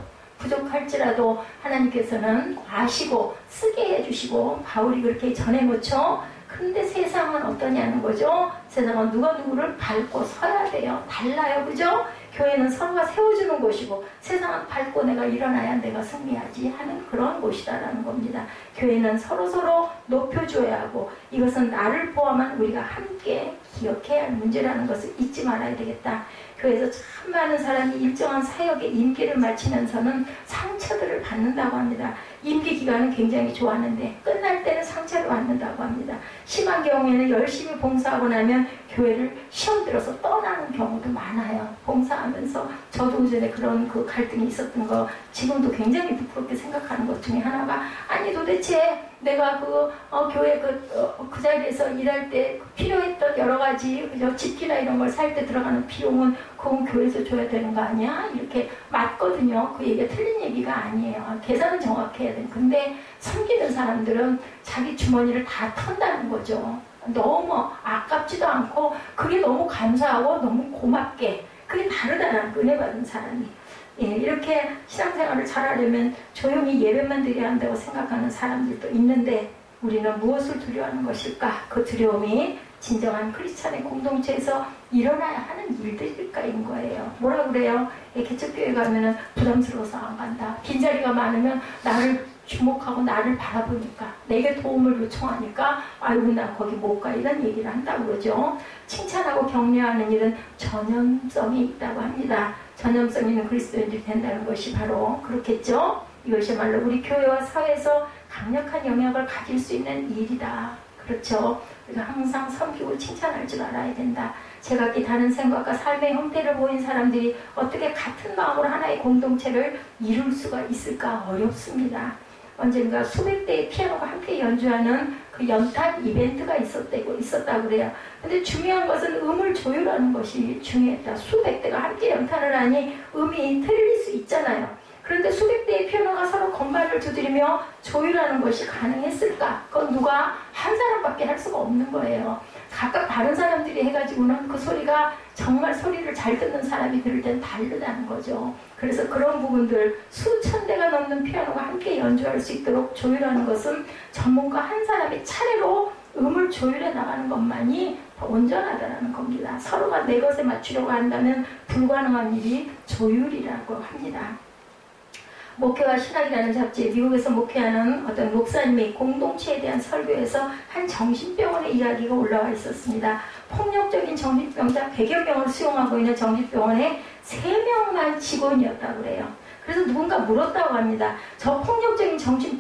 부족할지라도 하나님께서는 아시고 쓰게 해주시고 바울이 그렇게 전해놓죠. 근데 세상은 어떠냐는 거죠. 세상은 누가 누구를 밟고 서야 돼요. 달라요. 그죠? 교회는 서로가 세워주는 곳이고 세상은 밟고 내가 일어나야 내가 승리하지 하는 그런 곳이다라는 겁니다. 교회는 서로서로 높여줘야 하고 이것은 나를 포함한 우리가 함께 기억해야 할 문제라는 것을 잊지 말아야 되겠다. 교회에서 참 많은 사람이 일정한 사역의 임기를 마치면서는 상처들을 받는다고 합니다. 임기 기간은 굉장히 좋았는데 끝날 때는 상처를 받는다고 합니다. 심한 경우에는 열심히 봉사하고 나면 교회를 시험 들어서 떠나는 경우도 많아요. 봉사하면서 저도 그전에 그런 그 갈등이 있었던 거 지금도 굉장히 부끄럽게 생각하는 것 중에 하나가 아니 도대체 내가 그 어, 교회 그, 어, 그 자리에서 일할 때 필요했던 여러 가지 그죠? 집기나 이런 걸 살 때 들어가는 비용은 그건 교회에서 줘야 되는 거 아니야? 이렇게 맞거든요. 그 얘기가 틀린 얘기가 아니에요. 계산은 정확해야 돼. 근데 섬기는 사람들은 자기 주머니를 다 턴다는 거죠. 너무 아깝지도 않고 그게 너무 감사하고 너무 고맙게 그게 다르다는 은혜 받은 사람이. 예, 이렇게 신앙생활을 잘하려면 조용히 예배만 드려야 한다고 생각하는 사람들도 있는데 우리는 무엇을 두려워하는 것일까? 그 두려움이 진정한 크리스찬의 공동체에서 일어나야 하는 일들일까인 거예요. 뭐라 그래요? 예, 개척교회 가면은 부담스러워서 안 간다. 빈자리가 많으면 나를 주목하고 나를 바라보니까 내게 도움을 요청하니까 아이고 나 거기 못 가 이런 얘기를 한다고 그러죠. 칭찬하고 격려하는 일은 전염성이 있다고 합니다. 전염성 있는 그리스도인들이 된다는 것이 바로 그렇겠죠. 이것이야말로 우리 교회와 사회에서 강력한 영향을 가질 수 있는 일이다. 그렇죠. 우리가 항상 섬기고 칭찬할 줄 알아야 된다. 제각기 다른 생각과 삶의 형태를 보인 사람들이 어떻게 같은 마음으로 하나의 공동체를 이룰 수가 있을까 어렵습니다. 언젠가 수백 대의 피아노가 함께 연주하는 그 연탄 이벤트가 있었다고, 있었다고 그래요. 근데 중요한 것은 음을 조율하는 것이 중요했다. 수백 대가 함께 연탄을 하니 음이 틀릴 수 있잖아요. 그런데 수백 대의 피아노가 서로 건반을 두드리며 조율하는 것이 가능했을까? 그건 누가 한 사람밖에 할 수가 없는 거예요. 각각 다른 사람들이 해가지고는 그 소리가 정말 소리를 잘 듣는 사람이 들을 땐 다르다는 거죠. 그래서 그런 부분들 수천 대가 넘는 피아노가 함께 연주할 수 있도록 조율하는 것은 전문가 한 사람이 차례로 음을 조율해 나가는 것만이 온전하다는 겁니다. 서로가 내 것에 맞추려고 한다면 불가능한 일이 조율이라고 합니다. 목회와 신학이라는 잡지에 미국에서 목회하는 어떤 목사님의 공동체에 대한 설교에서 한 정신병원의 이야기가 올라와 있었습니다. 폭력적인 정신병자 백여 명을 수용하고 있는 정신병원에 세 명만 직원이었다고 그래요. 그래서 누군가 물었다고 합니다. 저 폭력적인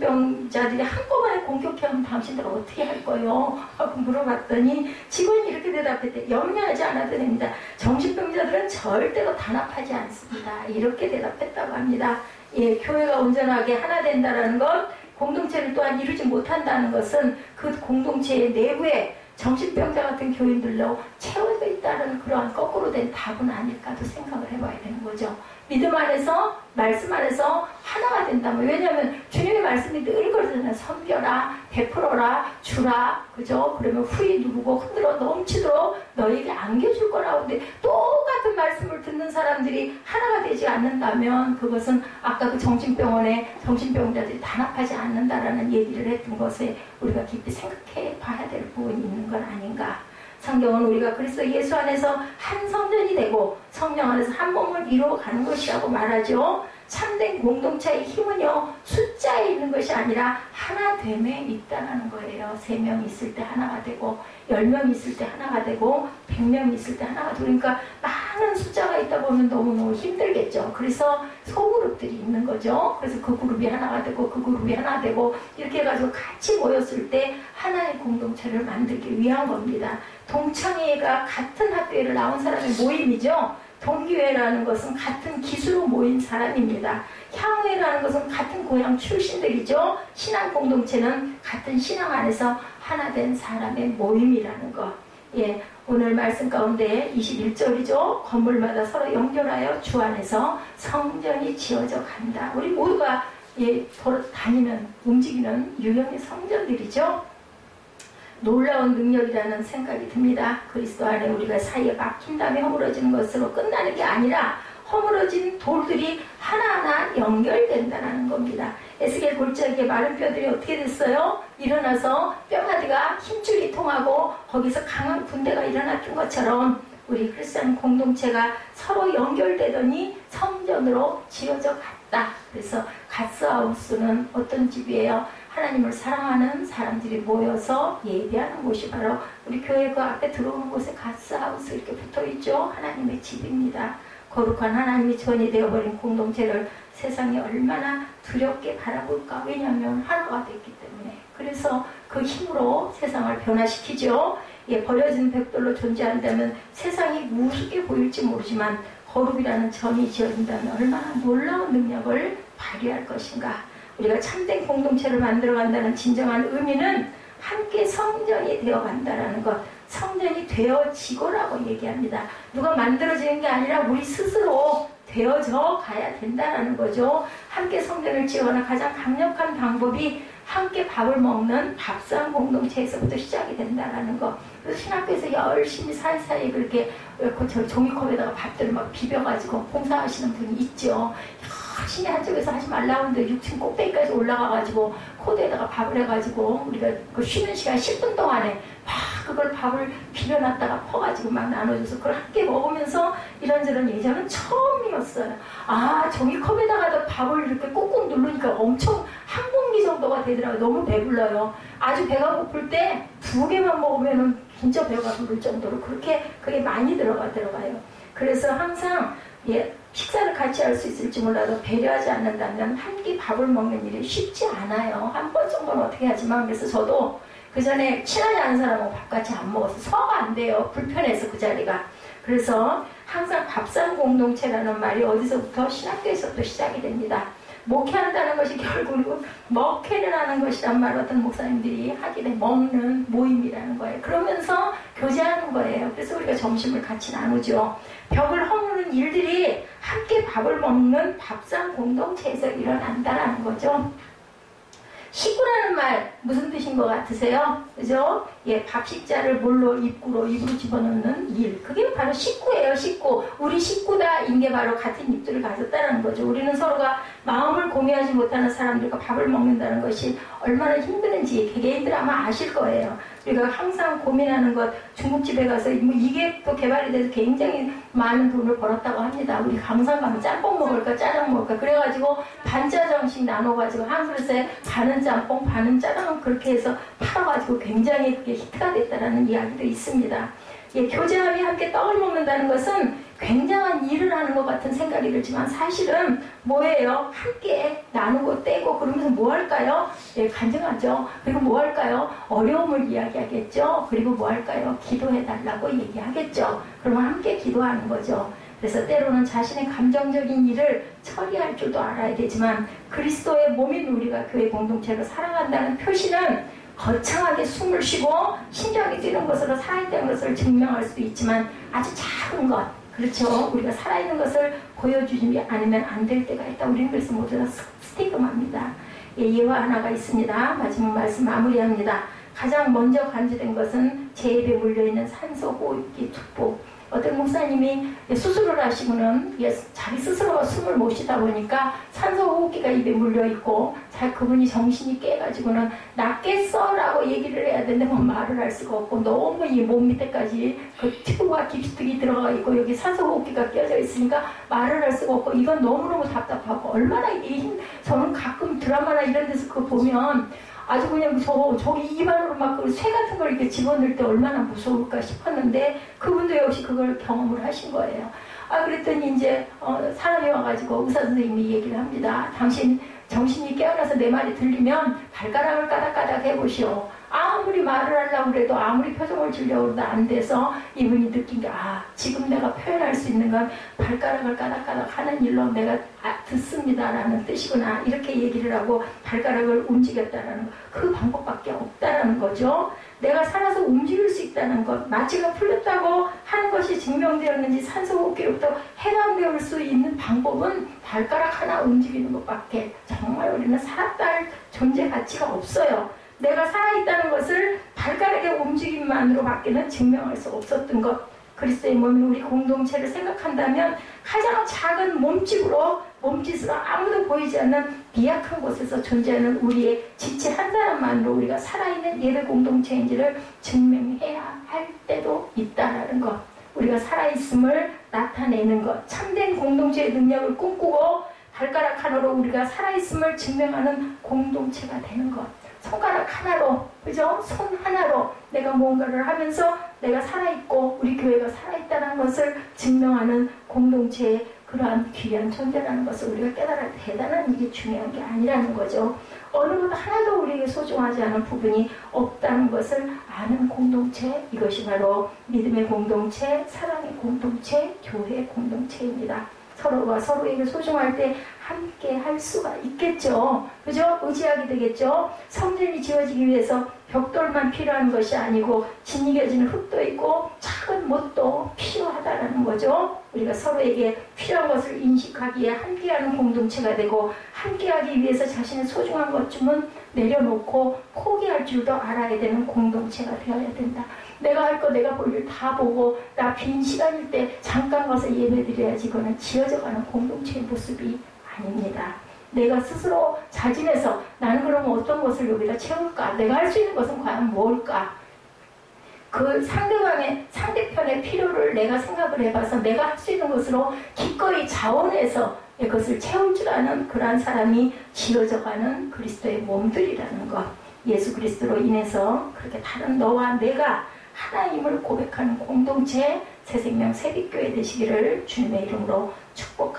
정신병자들이 한꺼번에 공격하면 당신들 어떻게 할 거예요? 하고 물어봤더니 직원이 이렇게 대답했대. 염려하지 않아도 됩니다. 정신병자들은 절대로 단합하지 않습니다. 이렇게 대답했다고 합니다. 예, 교회가 온전하게 하나 된다는 것, 공동체를 또한 이루지 못한다는 것은 그 공동체의 내부에 정신병자 같은 교인들로 채워져 있다는 그러한 거꾸로 된 답은 아닐까도 생각을 해봐야 되는 거죠. 믿음 안에서, 말씀 안에서 하나가 된다면, 왜냐하면 주님의 말씀이 늘 그러잖아요. 섬겨라, 베풀어라, 주라, 그죠? 그러면 후이 누르고 흔들어 넘치도록 너에게 안겨줄 거라고. 근데 똑같은 말씀을 듣는 사람들이 하나가 되지 않는다면 그것은 아까 그 정신병원에 정신병자들이 단합하지 않는다라는 얘기를 했던 것에 우리가 깊이 생각해 봐야 될 부분이 있는 건 아닌가. 성경은 우리가 그리스도 예수 안에서 한 성전이 되고 성령 안에서 한 몸을 이루어가는 것이라고 말하죠. 참된 공동체의 힘은요, 숫자에 있는 것이 아니라 하나됨에 있다는 거예요. 세 명 있을 때 하나가 되고, 열 명 있을 때 하나가 되고, 백 명 있을 때 하나가 되고, 그러니까 많은 숫자가 있다 보면 너무너무 힘들겠죠. 그래서 소그룹들이 있는 거죠. 그래서 그 그룹이 하나가 되고, 그 그룹이 하나 되고, 이렇게 해가지고 같이 모였을 때 하나의 공동체를 만들기 위한 겁니다. 동창회가 같은 학교를 나온 사람의 모임이죠. 동기회라는 것은 같은 기수로 모인 사람입니다. 향회라는 것은 같은 고향 출신들이죠. 신앙 공동체는 같은 신앙 안에서 하나 된 사람의 모임이라는 것. 예, 오늘 말씀 가운데 이십일 절이죠. 건물마다 서로 연결하여 주 안에서 성전이 지어져 간다. 우리 모두가 예, 다니는, 움직이는 유형의 성전들이죠. 놀라운 능력이라는 생각이 듭니다. 그리스도 안에 우리가 사이에 막힌 다음에 허물어지는 것으로 끝나는 게 아니라 허물어진 돌들이 하나하나 연결된다는 겁니다. 에스겔 골짜기에 마른 뼈들이 어떻게 됐어요? 일어나서 뼈마디가 힘줄이 통하고 거기서 강한 군대가 일어났던 것처럼 우리 크리스찬 공동체가 서로 연결되더니 성전으로 지어져 갔다. 그래서 갓스하우스는 어떤 집이에요? 하나님을 사랑하는 사람들이 모여서 예배하는 곳이 바로 우리 교회 그 앞에 들어오는 곳에 갓스하우스 이렇게 붙어있죠. 하나님의 집입니다. 거룩한 하나님이 전이 되어버린 공동체를 세상이 얼마나 두렵게 바라볼까. 왜냐하면 하나가 됐기 때문에. 그래서 그 힘으로 세상을 변화시키죠. 예, 버려진 벽돌로 존재한다면 세상이 우습게 보일지 모르지만 거룩이라는 전이 지어진다면 얼마나 놀라운 능력을 발휘할 것인가. 우리가 참된 공동체를 만들어간다는 진정한 의미는 함께 성전이 되어간다는 것, 성전이 되어지고라고 얘기합니다. 누가 만들어지는 게 아니라 우리 스스로 되어져 가야 된다는 거죠. 함께 성전을 지어가는 가장 강력한 방법이 함께 밥을 먹는 밥상 공동체에서부터 시작이 된다는 것. 그래서 신학교에서 열심히 사이사이 그렇게 저 종이컵에다가 밥들을 막 비벼가지고 봉사하시는 분이 있죠. 열심히 한쪽에서 하지 말라고 하는데 육 층 꼭대기까지 올라가가지고 코드에다가 밥을 해가지고 우리가 그 쉬는 시간 십 분 동안에 막 그걸 밥을 비벼놨다가 퍼가지고 막 나눠줘서 그걸 함께 먹으면서 이런저런 예전은 처음이었어요. 아, 종이컵에다가 밥을 이렇게 꾹꾹 누르니까 엄청 한 공기 정도가 되더라고요. 너무 배불러요. 아주 배가 고플 때 두 개만 먹으면은 진짜 배가 부를 정도로 그렇게 그게 많이 들어가 들어가요. 그래서 항상 예, 식사를 같이 할 수 있을지 몰라도 배려하지 않는다면 한 끼 밥을 먹는 일이 쉽지 않아요. 한 번 정도는 어떻게 하지만. 그래서 저도 그 전에 친하지 않은 사람하고 밥 같이 안 먹어서 소화가 안 돼요. 불편해서 그 자리가. 그래서 항상 밥상 공동체라는 말이 어디서부터? 신학교에서부터 시작이 됩니다. 목회한다는 것이 결국은 먹회를 하는 것이란 말을 어떤 목사님들이 하길래 먹는 모임이라는 거예요. 그러면서 교제하는 거예요. 그래서 우리가 점심을 같이 나누죠. 벽을 허무는 일들이 함께 밥을 먹는 밥상 공동체에서 일어난다라는 거죠. 식구라는 말 무슨 뜻인 것 같으세요? 그죠? 예, 밥 식자를 물로 입구로 입으로 집어넣는 일, 그게 바로 식구예요. 식구. 우리 식구다인 게 바로 같은 입술을 가졌다는 거죠. 우리는 서로가 마음을 공유하지 못하는 사람들과 밥을 먹는다는 것이 얼마나 힘든지 개개인들 아마 아실 거예요. 우리가 항상 고민하는 것, 중국집에 가서 뭐 이게 또 개발이 돼서 굉장히 많은 돈을 벌었다고 합니다. 우리 강산 가면 짬뽕 먹을까 짜장 먹을까 그래가지고 반짜장씩 나눠가지고 한 그릇에 반은 짬뽕 반은 짜장 그렇게 해서 팔아가지고 굉장히 그게 히트가 됐다라는 이야기도 있습니다. 예, 교제함이 함께 떡을 먹는다는 것은 굉장한 일을 하는 것 같은 생각이 들지만 사실은 뭐예요? 함께 나누고 떼고 그러면서 뭐 할까요? 예, 간증하죠. 그리고 뭐 할까요? 어려움을 이야기하겠죠. 그리고 뭐 할까요? 기도해달라고 얘기하겠죠. 그러면 함께 기도하는 거죠. 그래서 때로는 자신의 감정적인 일을 처리할 줄도 알아야 되지만 그리스도의 몸인 우리가 교회 공동체로 살아간다는 표시는 거창하게 숨을 쉬고 심장이 뛰는 것으로 살아있다는 것을 증명할 수도 있지만 아주 작은 것, 그렇죠. 우리가 살아있는 것을 보여주지 않으면 안 될 때가 있다. 우리는 그래서 모두 다 스티그마입니다. 예, 예화 하나가 있습니다. 마지막 말씀 마무리합니다. 가장 먼저 간주된 것은 제 입에 물려있는 산소 호흡기 투보. 어떤 목사님이 수술을 하시고는 자기 스스로가 숨을 못 쉬다 보니까 산소 호흡기가 입에 물려있고 자, 그분이 정신이 깨가지고는 낫겠어 라고 얘기를 해야 되는데 뭐 말을 할 수가 없고 너무 이 몸 밑에까지 그 튜브와 깁스틱이 들어가 있고 여기 산소 호흡기가 끼어져 있으니까 말을 할 수가 없고 이건 너무너무 답답하고 얼마나 이게 힘, 저는 가끔 드라마나 이런 데서 그거 보면 아주 그냥 저, 저기 입안으로 막 그 쇠 같은 걸 이렇게 집어넣을 때 얼마나 무서울까 싶었는데 그분도 역시 그걸 경험을 하신 거예요. 아, 그랬더니 이제, 어, 사람이 와가지고 의사 선생님이 얘기를 합니다. 당신 정신이 깨어나서 내 말이 들리면 발가락을 까닥까닥 해보시오. 아무리 말을 하려고 그래도 아무리 표정을 지으려고 해도 안 돼서 이분이 느낀 게, 아, 지금 내가 표현할 수 있는 건 발가락을 까닥까닥 하는 일로 내가 아, 듣습니다라는 뜻이구나. 이렇게 얘기를 하고 발가락을 움직였다라는 그 방법밖에 없다라는 거죠. 내가 살아서 움직일 수 있다는 것, 마취가 풀렸다고 하는 것이 증명되었는지 산소호흡기로부터 해방될 수 있는 방법은 발가락 하나 움직이는 것밖에 정말 우리는 살았다 할 존재 가치가 없어요. 내가 살아있다는 것을 발가락의 움직임만으로 밖에는 증명할 수 없었던 것. 그리스도의 몸인 우리 공동체를 생각한다면 가장 작은 몸집으로 몸짓으로 아무도 보이지 않는 미약한 곳에서 존재하는 우리의 지체 한 사람만으로 우리가 살아있는 예배 공동체인지를 증명해야 할 때도 있다라는 것. 우리가 살아있음을 나타내는 것. 참된 공동체의 능력을 꿈꾸고 발가락 하나로 우리가 살아있음을 증명하는 공동체가 되는 것. 손가락 하나로, 그죠? 손 하나로 내가 무언가를 하면서 내가 살아있고 우리 교회가 살아있다는 것을 증명하는 공동체의 그러한 귀한 존재라는 것을 우리가 깨달아야 대단한 이게 중요한 게 아니라는 거죠. 어느 것 하나도 우리에게 소중하지 않은 부분이 없다는 것을 아는 공동체, 이것이 바로 믿음의 공동체, 사랑의 공동체, 교회의 공동체입니다. 서로가 서로에게 소중할 때 함께 할 수가 있겠죠. 그죠? 의지하게 되겠죠. 성전이 지어지기 위해서 벽돌만 필요한 것이 아니고 짓이겨지는 흙도 있고 작은 못도 필요하다라는 거죠. 우리가 서로에게 필요한 것을 인식하기에 함께하는 공동체가 되고 함께하기 위해서 자신의 소중한 것쯤은 내려놓고 포기할 줄도 알아야 되는 공동체가 되어야 된다. 내가 할 거 내가 볼 일 다 보고 나 빈 시간일 때 잠깐 가서 예배드려야지. 이거는 지어져가는 공동체의 모습이 아닙니다. 내가 스스로 자진해서 나는 그러면 어떤 것을 여기다 채울까? 내가 할 수 있는 것은 과연 뭘까? 그 상대방의 상대편의 필요를 내가 생각을 해봐서 내가 할 수 있는 것으로 기꺼이 자원해서 그것을 채울 줄 아는 그러한 사람이 지어져가는 그리스도의 몸들이라는 것. 예수 그리스도로 인해서 그렇게 다른 너와 내가 하나님을 고백하는 공동체 새생명 새빛교회 되시기를 주님의 이름으로 축복합니다.